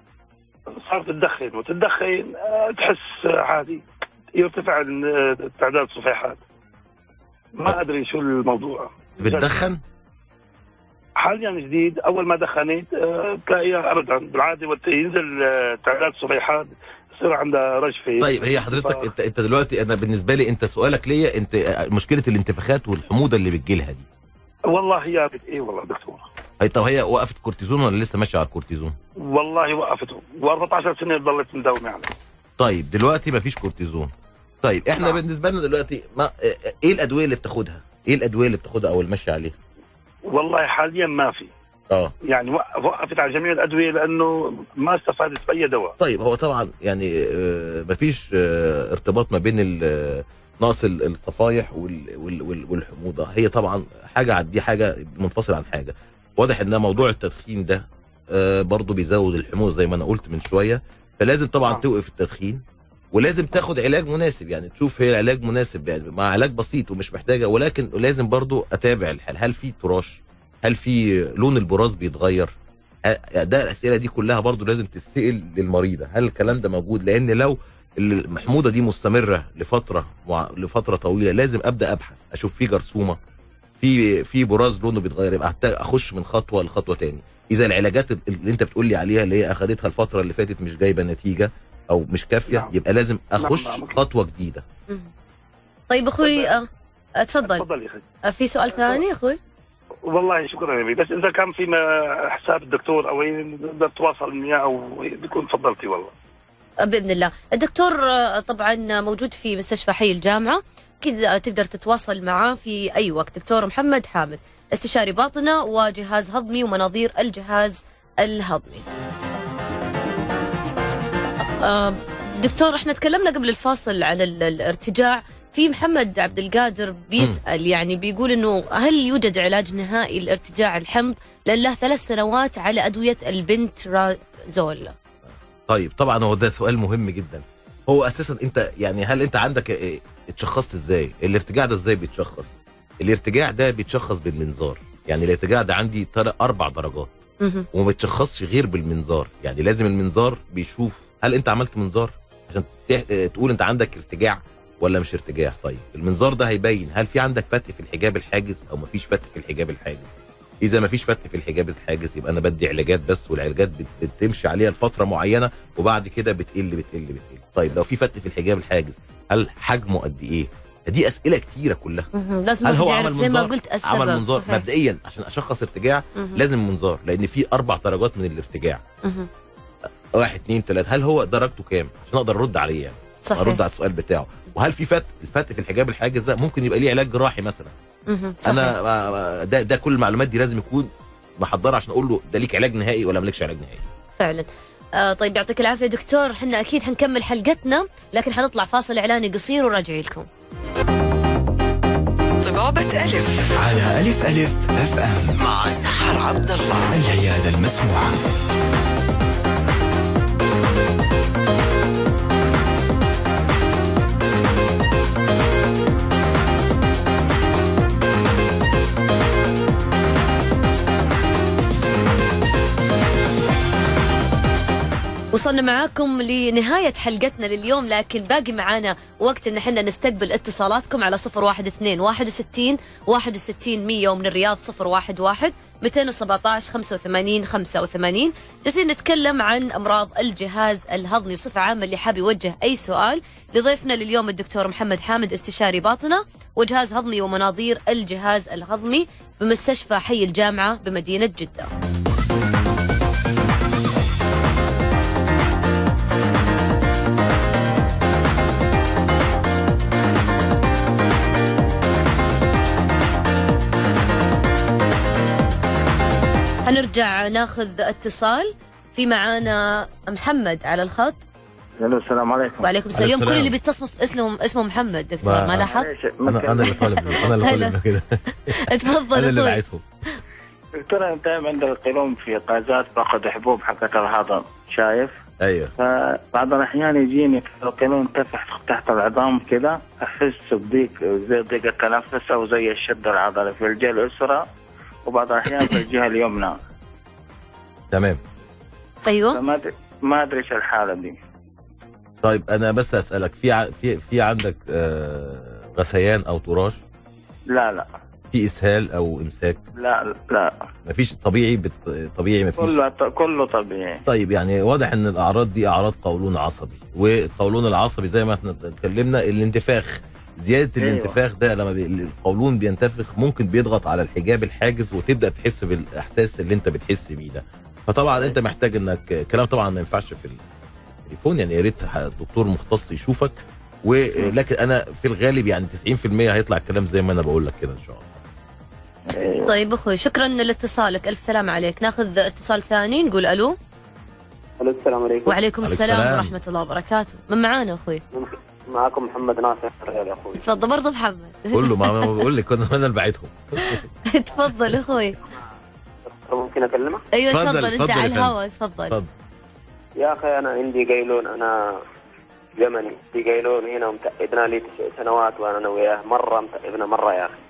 صارت تدخن وتدخن تحس عادي يرتفع تعداد الصفيحات. ما ادري شو الموضوع. بتدخن؟ حاليا جديد. اول ما دخنت تلاقيها ابدا بالعاده ينزل تعداد الصفيحات، يصير عندها رجفه. طيب هي حضرتك انت دلوقتي، انا بالنسبه لي انت سؤالك ليا انت مشكله الانتفاخات والحموضه اللي بتجيلها دي. والله هي ايه والله دكتور. طب هي وقفت كورتيزون ولا لسه ماشيه على الكورتيزون؟ والله وقفته، و14 سنه ضلت مداومه عليه. طيب دلوقتي ما فيش كورتيزون. طيب احنا بالنسبه لنا دلوقتي ايه الادويه اللي بتاخدها؟ ايه الادويه اللي بتاخدها او اللي ماشيه عليها؟ والله حاليا ما في. يعني وقفت على جميع الادويه لانه ما استفادت باي دواء. طيب هو طبعا يعني مفيش ارتباط ما بين نقص الصفايح والحموضه. هي طبعا حاجه دي حاجه منفصله عن حاجه. واضح ان موضوع التدخين ده برضو بيزود الحموضه زي ما انا قلت من شويه، فلازم طبعا توقف التدخين، ولازم تاخد علاج مناسب. يعني تشوف هي علاج مناسب يعني مع علاج بسيط ومش محتاجه، ولكن لازم برضو اتابع الحال. هل في تراش؟ هل في لون البراز بيتغير؟ ده الاسئله دي كلها برضو لازم تتسال للمريضه، هل الكلام ده موجود؟ لان لو المحموضه دي مستمره لفتره طويله لازم ابدا ابحث، اشوف في جرثومه، في براز لونه بيتغير، يبقى احتاج اخش من خطوه لخطوه تاني. اذا العلاجات اللي انت بتقول لي عليها اللي هي اخذتها الفتره اللي فاتت مش جايبه نتيجه او مش كافيه، يبقى لازم اخش خطوه جديده. طيب اخوي اتفضل. تفضل يا اخي. في سؤال ثاني اخوي؟ والله شكرا يا بي، بس اذا كان في حساب الدكتور او نقدر نتواصل معي او بيكون تفضلتي. والله باذن الله. الدكتور طبعا موجود في مستشفى حي الجامعه، كذا تقدر تتواصل معاه في اي وقت. دكتور محمد حامد، استشاري باطنه وجهاز هضمي ومناظير الجهاز الهضمي. دكتور احنا تكلمنا قبل الفاصل عن الارتجاع. في محمد عبد القادر بيسأل يعني بيقول انه هل يوجد علاج نهائي لارتجاع الحمض؟ لان له 3 سنوات على ادويه البنترازول. طيب طبعا هو ده سؤال مهم جدا. هو اساسا انت يعني هل انت عندك اتشخصت ازاي؟ الارتجاع ده ازاي بيتشخص؟ الارتجاع ده بيتشخص بالمنظار. يعني الارتجاع ده عندي 4 درجات وما بيتشخصش غير بالمنظار. يعني لازم المنظار بيشوف هل انت عملت منظار عشان تقول انت عندك ارتجاع ولا مش ارتجاع. طيب المنظار ده هيبين هل في عندك فتق في الحجاب الحاجز او مفيش فتق في الحجاب الحاجز. اذا مفيش فتق في الحجاب الحاجز يبقى انا بدي علاجات بس، والعلاجات بتمشي عليها لفتره معينه وبعد كده بتقل. طيب لو في فتق في الحجاب الحاجز هل حجمه قد ايه؟ دي اسئله كتيره كلها. لازم هل هو يعرف عمل زي ما منظار؟ قلت السبب. عمل منظار صحيح. مبدئيا عشان اشخص ارتجاع لازم منظار، لان في 4 درجات من الارتجاع. 1 2 3، هل هو درجته كام عشان اقدر ارد عليه يعني. صحيح. ارد على السؤال بتاعه. وهل في الفتق في الحجاب الحاجز ده ممكن يبقى ليه علاج جراحي مثلا. صحيح. انا ده كل المعلومات دي لازم يكون محضرها عشان اقول له ده ليك علاج نهائي ولا مالكش علاج نهائي. فعلا. طيب يعطيك العافيه دكتور، احنا اكيد حنكمل حلقتنا لكن حنطلع فاصل اعلاني قصير وراجعين لكم. طبابة ألف على ألف ألف اف ام مع سحر عبد الله. العيادة المسموعة. وصلنا معاكم لنهاية حلقتنا لليوم، لكن باقي معانا وقت ان احنا نستقبل اتصالاتكم على 012 61 61 100 ومن الرياض 011 217 85 85. جالسين نتكلم عن امراض الجهاز الهضمي بصفة عامة. اللي حاب يوجه اي سؤال لضيفنا لليوم الدكتور محمد حامد، استشاري باطنة وجهاز هضمي ومناظير الجهاز الهضمي بمستشفى حي الجامعة بمدينة جدة. هنرجع ناخذ اتصال. في معانا محمد على الخط. الو السلام عليكم. وعليكم السلام. عليكم كل اللي السلام. بيتصل اسمه محمد دكتور، ما لاحظ؟ انا اللي طالب كده. تفضل انا اللي اخوي. بعتهم. دكتور انا دائما عند القولون في غازات باخذ حبوب حقت الهضم شايف؟ ايوه. فبعض الاحيان يجيني في القولون تحت العظام كذا، احس بضيق زي ضيق التنفس او زي الشد العضلي في الجهه اليسرى وبعض الاحيان في الجهه اليمنى. تمام. ايوه. ما ادري ايش الحاله دي. طيب انا بس اسالك، في عندك غثيان او طراش؟ لا. في اسهال او امساك؟ لا. مفيش؟ طبيعي طبيعي مفيش؟ كله طبيعي. طيب يعني واضح ان الاعراض دي اعراض قولون عصبي، والقولون العصبي زي ما احنا اتكلمنا الانتفاخ، زياده الانتفاخ ده لما القولون بينتفخ ممكن بيضغط على الحجاب الحاجز وتبدا تحس بالاحساس اللي انت بتحس بيه ده. فطبعا انت محتاج انك كلام طبعا ما ينفعش في التليفون، يعني يا ريت دكتور مختص يشوفك، ولكن انا في الغالب يعني 90% هيطلع الكلام زي ما انا بقول لك كده ان شاء الله. طيب اخوي شكرا لاتصالك، الف سلام عليك. ناخذ اتصال ثاني، نقول الو. السلام عليكم. وعليكم السلام ورحمه الله وبركاته. من معانا اخوي؟ معكم محمد ناصر يا اخوي. تفضل. برضه محمد. قول له ما بقول لك انا اللي بعتهم. تفضل اخوي. ممكن اكلمك؟ ايوه تفضل انت على الهواء. تفضل. يا اخي انا عندي قيلون، انا يمني في قيلون هنا ومتعبنا لي 9 سنوات وانا وياه مره متعبنا مره يا اخي.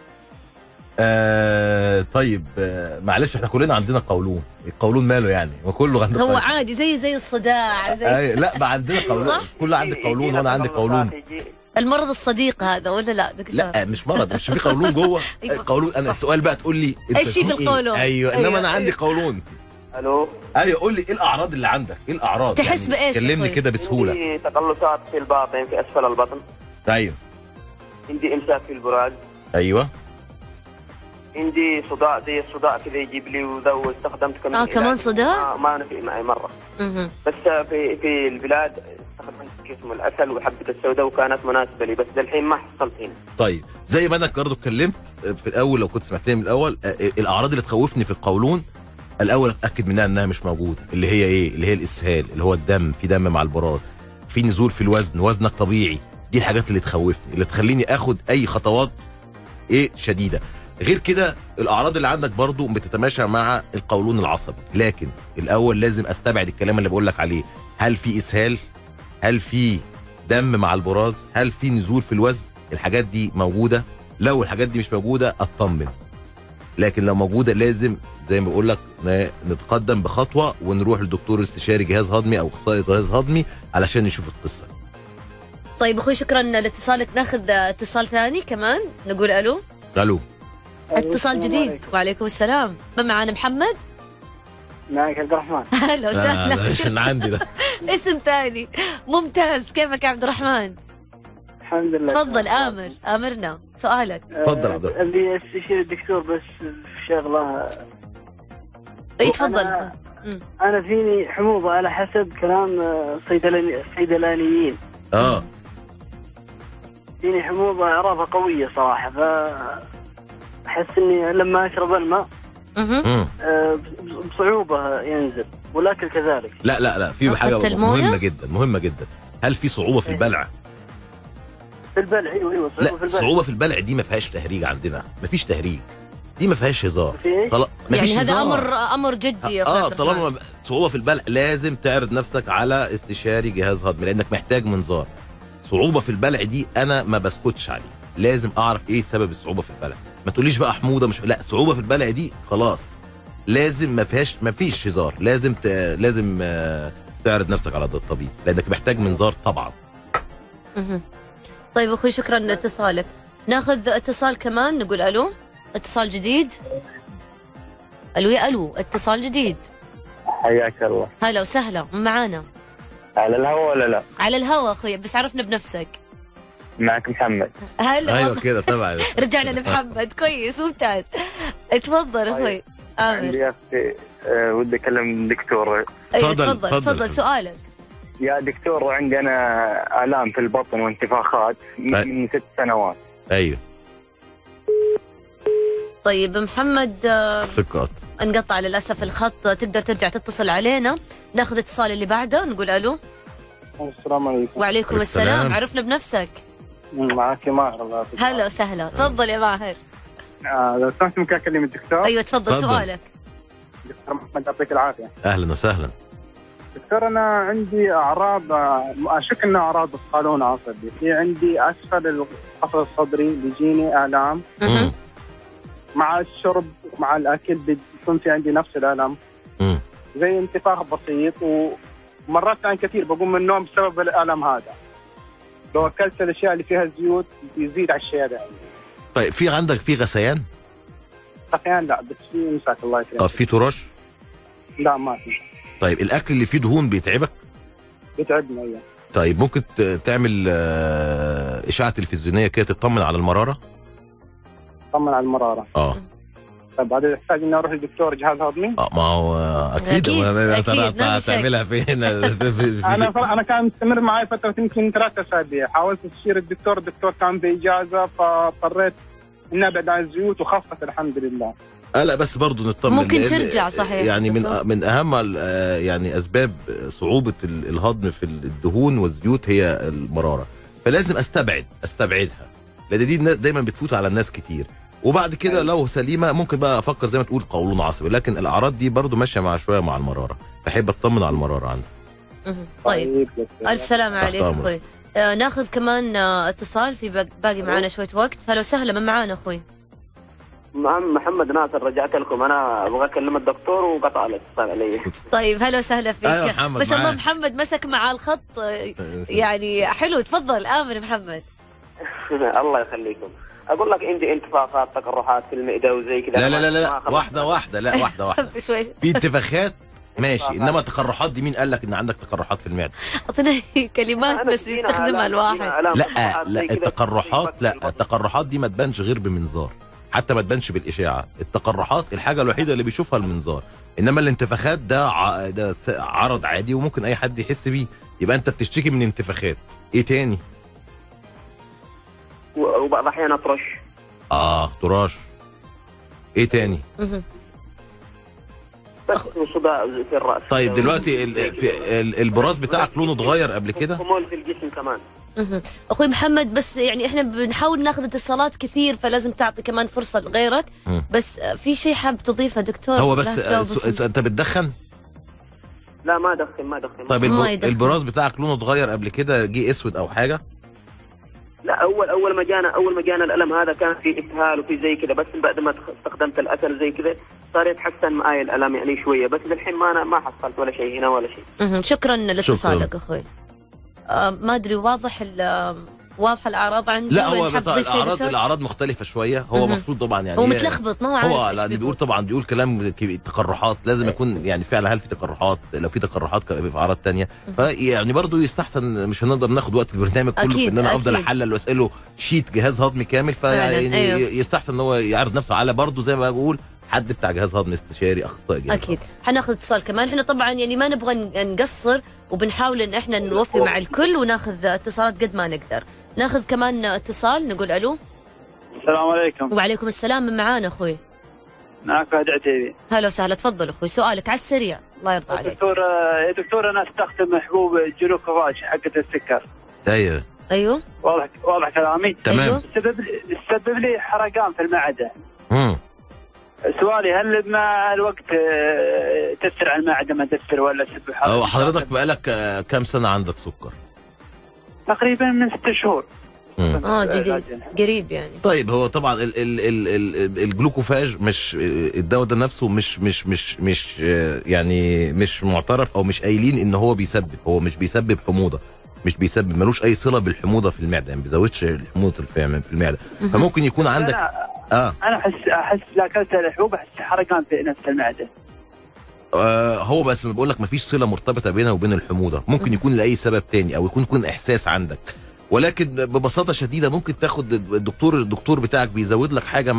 طيب معلش احنا كلنا عندنا قولون، القولون ماله يعني؟ ما كله عندنا هو قولون. عادي زي الصداع لا ما عندنا قولون. صح؟ كله عندك قولون وانا عندي قولون. المرض الصديق هذا ولا لا دكتور؟ لا مش مرض، مش في قولون جوه. قولون انا السؤال بقى تقول لي ايش في القولون؟ ايوه انما انا عندي قولون. الو. ايوه قول لي ايه الاعراض اللي عندك؟ ايه الاعراض؟ تحس يعني بايش؟ كلمني كده بسهوله. عندي تقلصات في الباطن في اسفل البطن. ايوه. عندي امساك في البراز. ايوه. عندي صداع زي الصداع كذا يجيب لي وذا، واستخدمت كمان صداع؟ ما نفع معي مره. بس في البلاد استخدمت اسمه العسل وحبه السوداء وكانت مناسبه لي، بس الحين ما حصلت هنا. طيب زي ما انا برضه اتكلمت في الاول، لو كنت سمعتني من الاول، الاعراض اللي تخوفني في القولون الاول اتاكد منها انها مش موجوده، اللي هي ايه؟ اللي هي الاسهال، اللي هو الدم، في دم مع البراز، في نزول في الوزن، وزنك طبيعي. دي الحاجات اللي تخوفني، اللي تخليني اخد اي خطوات شديده. غير كده الاعراض اللي عندك برضو بتتماشى مع القولون العصبي، لكن الاول لازم استبعد الكلام اللي بقول لك عليه. هل في اسهال؟ هل في دم مع البراز؟ هل في نزول في الوزن؟ الحاجات دي موجوده؟ لو الحاجات دي مش موجوده اطمن، لكن لو موجوده لازم زي ما بقول لك نتقدم بخطوه ونروح للدكتور استشاري جهاز هضمي او اخصائي جهاز هضمي علشان نشوف القصه. طيب اخوي شكرا لاتصالك. ناخذ اتصال ثاني كمان، نقول الو. الو. اتصال جديد. وعليكم السلام. من معانا؟ محمد؟ معك عبد الرحمن. اهلا وسهلا. عشان عندي ده اسم ثاني. ممتاز. كيفك يا عبد الرحمن؟ الحمد لله. تفضل آمرنا سؤالك. تفضل عبد الرحمن. اللي استشير الدكتور بس في شغله. تفضل. انا فيني حموضه على حسب كلام صيدلانيين. فيني حموضه اعرافها قويه صراحه، فاحس اني لما اشرب الماء بصعوبه ينزل، والاكل كذلك. لا في حاجه مهمه جدا. هل في صعوبه في البلع؟ في البلع ايوه لا، صعوبه في البلع دي ما فيهاش تهريج عندنا، ما فيش تهريج، دي ما فيهاش هزار. يعني هذا امر جدي. طالما صعوبه في البلع لازم تعرض نفسك على استشاري جهاز هضمي، لانك محتاج منظار. صعوبه في البلع دي انا ما بسكتش عليه، لازم اعرف ايه سبب الصعوبه في البلع. ما تقوليش بقى حموضه مش، لا، صعوبه في البلع دي خلاص لازم ما فيش هزار، لازم تعرض نفسك على الطبيب لانك محتاج منظار طبعا. طيب اخوي شكرا لاتصالك. ناخذ اتصال كمان، نقول الو. اتصال جديد. الو يا الو، اتصال جديد. حياك الله. هلا وسهلا، معانا. على الهوا ولا لا؟ على الهوا اخوي، بس عرفنا بنفسك. معك محمد. هلا. ايوه كده طبعا. رجعنا لمحمد، كويس ممتاز. اتفضل اخوي. عندي يا اختي ودي اكلم الدكتور. تفضل سؤالك. يا دكتور، عندي انا الام في البطن وانتفاخات من 6 سنوات. ايوه. طيب محمد، ثقات انقطع للاسف الخط، تقدر ترجع تتصل علينا. ناخذ اتصال اللي بعده، نقول الو. السلام عليكم. وعليكم السلام. عرفنا بنفسك. معك ماهر. الله يعطيك. هلا وسهلا، تفضل يا ماهر. لو سمحت ممكن اكلم الدكتور؟ ايوه تفضل. سؤالك. دكتور محمد يعطيك العافيه. اهلا وسهلا. دكتور، انا عندي اعراض اشك انها اعراض قولون عصبي. في عندي اسفل القفص الصدري بيجيني الام مع الشرب مع الاكل، بيكون في عندي نفس الالم زي انتفاخ بسيط، ومرات ثانية كثير بقوم من النوم بسبب الالم هذا. لو اكلت الاشياء اللي فيها زيوت بيزيد على الشيء هذا. طيب في عندك في غثيان؟ غثيان لا، بس في مساك الله يكرمك. في تراش؟ لا ما في. طيب الاكل اللي فيه دهون بيتعبك؟ بيتعبني ايوه. طيب ممكن تعمل اشعه تلفزيونيه كده تطمن على المراره؟ تطمن على المراره. طيب هذا يحتاج اني اروح للدكتور جهاز هضمي؟ ما هو اكيد هتعملها فين؟ انا كان مستمر معي فتره يمكن 3 أسابيع، حاولت استشير الدكتور كان باجازه، فاضطريت اني ابعد عن الزيوت وخفت الحمد لله. لا بس برضه نطمن، ممكن ترجع صحيح. يعني من اهم يعني اسباب صعوبه الهضم في الدهون والزيوت هي المراره، فلازم استبعدها لان دي دايما بتفوت على الناس كتير. وبعد كده لو سليمه ممكن بقى افكر زي ما تقول قولون عصبي، لكن الاعراض دي برضو ماشيه شويه مع المراره، بحب اطمن على المراره عندي. طيب الف سلامه عليك اخوي. ناخذ كمان اتصال، في باقي معانا شويه وقت. هلا وسهلا، من معانا اخوي؟ محمد ناصر، رجعت لكم. انا ابغى اكلم الدكتور وقطع الاتصال علي. طيب هلا وسهلا فيك. ما شاء الله محمد مسك مع الخط يعني حلو. تفضل آمر محمد. الله يخليكم. اقول لك عندي انتفاخات، تقرحات في المعده وزي كذا. لا واحده في انتفاخات ماشي، انما التقرحات دي مين قال لك ان عندك تقرحات في المعده؟ اعطيني كلمات بس بيستخدمها الواحد. لا التقرحات دي ما تبانش غير بمنظار، حتى ما تبانش بالاشعه. التقرحات الحاجه الوحيده اللي بيشوفها المنظار، انما الانتفاخات ده عرض عادي وممكن اي حد يحس بيه. يبقى انت بتشتكي من انتفاخات. ايه تاني؟ وبعض الاحيان اطرش. تراش. ايه تاني؟ بس وصداع في الراس. طيب دلوقتي البراز بتاعك لونه اتغير قبل كده؟ خمول في الجسم كمان. اخوي محمد، بس يعني احنا بنحاول ناخذ اتصالات كثير، فلازم تعطي كمان فرصه لغيرك. بس في شيء حاب تضيفه دكتور؟ هو بس انت بتدخن؟ لا ما ادخن. طيب البراز بتاعك لونه اتغير قبل كده، جه اسود او حاجه؟ لا اول ما جانا الالم هذا كان في اسهال وفي زي كذا، بس بعد ما استخدمت الاسل زي كذا صار يتحسن معي الالم يعني شويه، بس للحين ما حصلت ولا شيء هنا ولا شيء. شكرا لاتصالك اخوي. ما ادري واضحه الاعراض عنده؟ لا هو الاعراض مختلفه شويه. هو المفروض طبعا يعني هو متلخبط، ما هو عارف. هو يعني بيقول كلام تقرحات، لازم يكون يعني فعلا هل في تقرحات، لو في تقرحات في اعراض ثانيه. فيعني برضه يستحسن، مش هنقدر ناخد وقت البرنامج كله في ان انا افضل احلل واساله شيت جهاز هضمي كامل. يستحسن ان هو يعرض نفسه على برضه زي ما بقول حد بتاع جهاز هضمي، استشاري اخصائي جهاز اكيد. حناخذ اتصال كمان. احنا طبعا يعني ما نبغى نقصر، وبنحاول ان احنا نوفي مع الكل وناخذ اتصالات قد ما نقدر. ناخذ كمان اتصال، نقول الو. السلام عليكم. وعليكم السلام، من معانا اخوي؟ معك فهد عتيبي. هلا وسهلا، تفضل اخوي، سؤالك على السريع الله يرضى عليك. دكتور انا استخدم حبوب الجلوكوفاج حقت السكر. ايوه واضح كلامي؟ تمام. أيوه. تسبب لي حرقان في المعده. سؤالي، هل مع الوقت تأثر على المعده ما تأثر ولا تسبب حرقان؟ حضرتك بقالك كم سنه عندك سكر؟ تقريبا من 6 شهور. جديد قريب يعني. طيب هو طبعا الجلوكوفاج مش الدواء ده نفسه مش يعني مش معترف او مش قايلين ان هو مش بيسبب حموضه، مش بيسبب، ملوش اي صله بالحموضه في المعده، يعني ما بيزودش حموضه في المعده. فممكن يكون عندك انا احس لا اكلت الحبوب احس حرقان في نفس المعده. هو بس بقول لك مفيش صله مرتبطه بينها وبين الحموضه، ممكن يكون لاي سبب تاني او يكون احساس عندك. ولكن ببساطه شديده ممكن تاخد الدكتور بتاعك بيزود لك حاجه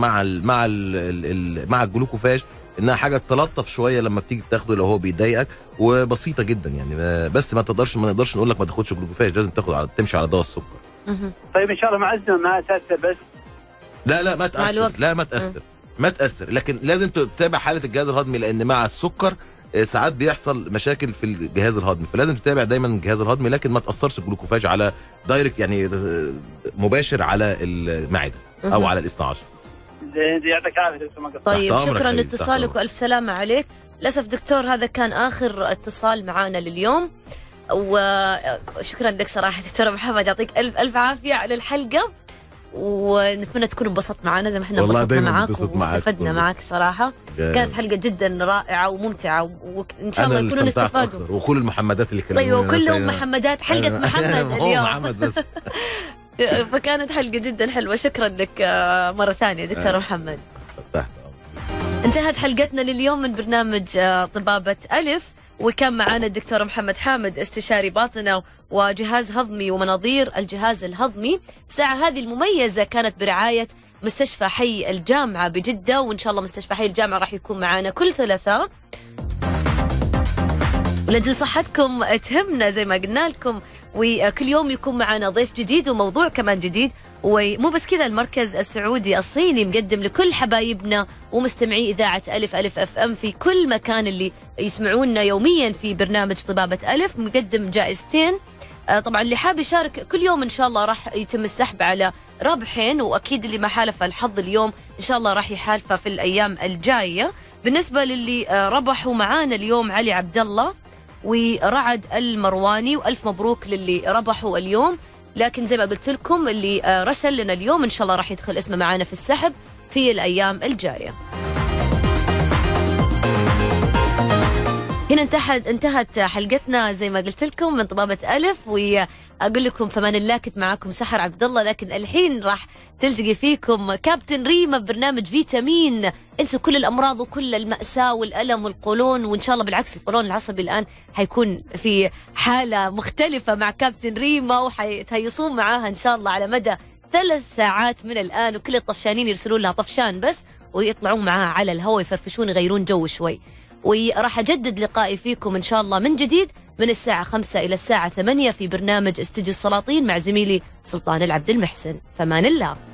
مع الجلوكوفاج، انها حاجه تلطف شويه لما بتيجي تاخده لو هو بيضايقك، وبسيطه جدا يعني. بس ما نقدرش نقول لك ما تاخدش جلوكوفاج، لازم تمشي على دواء السكر. طيب ان شاء الله مع الزمن ما تاثر بس؟ لا ما تاثر، ما تاثر، لكن لازم تتابع حاله الجهاز الهضمي، لان مع السكر ساعات بيحصل مشاكل في الجهاز الهضمي، فلازم تتابع دايما الجهاز الهضمي، لكن ما تاثرش الجلوكوفاج على دايركت يعني مباشر على المعده او على الاثنى عشر. يعطيك العافيه دكتور. طيب شكرا لاتصالك والف سلامه عليك. للاسف دكتور هذا كان اخر اتصال معانا لليوم، وشكرا لك صراحه دكتور محمد، يعطيك الف عافيه على الحلقه، ونتمنى تكون انبسطت معنا زي ما احنا انبسطنا معاك واستفدنا معك صراحه. كانت حلقه جدا رائعه وممتعه، وان شاء الله يكونوا استفادوا. وكل المحمدات اللي كلمونا، ايوه كلهم محمدات، حلقه محمد اليوم. محمد بس. فكانت حلقه جدا حلوه. شكرا لك مره ثانيه دكتور محمد. انتهت حلقتنا لليوم من برنامج طبابة ألف، وكان معنا الدكتور محمد حامد استشاري باطنة وجهاز هضمي ومناظير الجهاز الهضمي. الساعة هذه المميزة كانت برعاية مستشفى حي الجامعة بجدة، وإن شاء الله مستشفى حي الجامعة راح يكون معنا كل ثلاثاء. لأجل صحتكم تهمنا زي ما قلنا لكم، وكل يوم يكون معنا ضيف جديد وموضوع كمان جديد. ومو بس كذا، المركز السعودي الصيني مقدم لكل حبايبنا ومستمعي إذاعة ألف اف ام في كل مكان اللي يسمعونا يوميا في برنامج طبابة ألف، مقدم جائزتين. طبعا اللي حاب يشارك كل يوم إن شاء الله راح يتم السحب على رابحين، وأكيد اللي ما حالف الحظ اليوم إن شاء الله راح يحالفه في الأيام الجاية. بالنسبة للي ربحوا معانا اليوم علي عبد الله ورعد المرواني، وألف مبروك للي ربحوا اليوم. لكن زي ما قلت لكم اللي رسل لنا اليوم إن شاء الله راح يدخل اسمه معانا في السحب في الأيام الجاية. هنا انتهت حلقتنا زي ما قلت لكم من طبابة ألف، وأقول لكم فمان الله. كنت معاكم سحر عبد الله، لكن الحين راح تلتقي فيكم كابتن ريما ببرنامج فيتامين. انسوا كل الأمراض وكل المأساة والألم والقولون، وإن شاء الله بالعكس القولون العصبي الآن حيكون في حالة مختلفة مع كابتن ريما، وحيتهيصون معاها إن شاء الله على مدى 3 ساعات من الآن، وكل الطفشانين يرسلون لها طفشان بس ويطلعون معاها على الهواء يفرفشون يغيرون جو شوي. وراح أجدد لقائي فيكم إن شاء الله من جديد من الساعة 5 إلى الساعة 8 في برنامج استديو السلاطين مع زميلي سلطان العبد المحسن. فمان الله.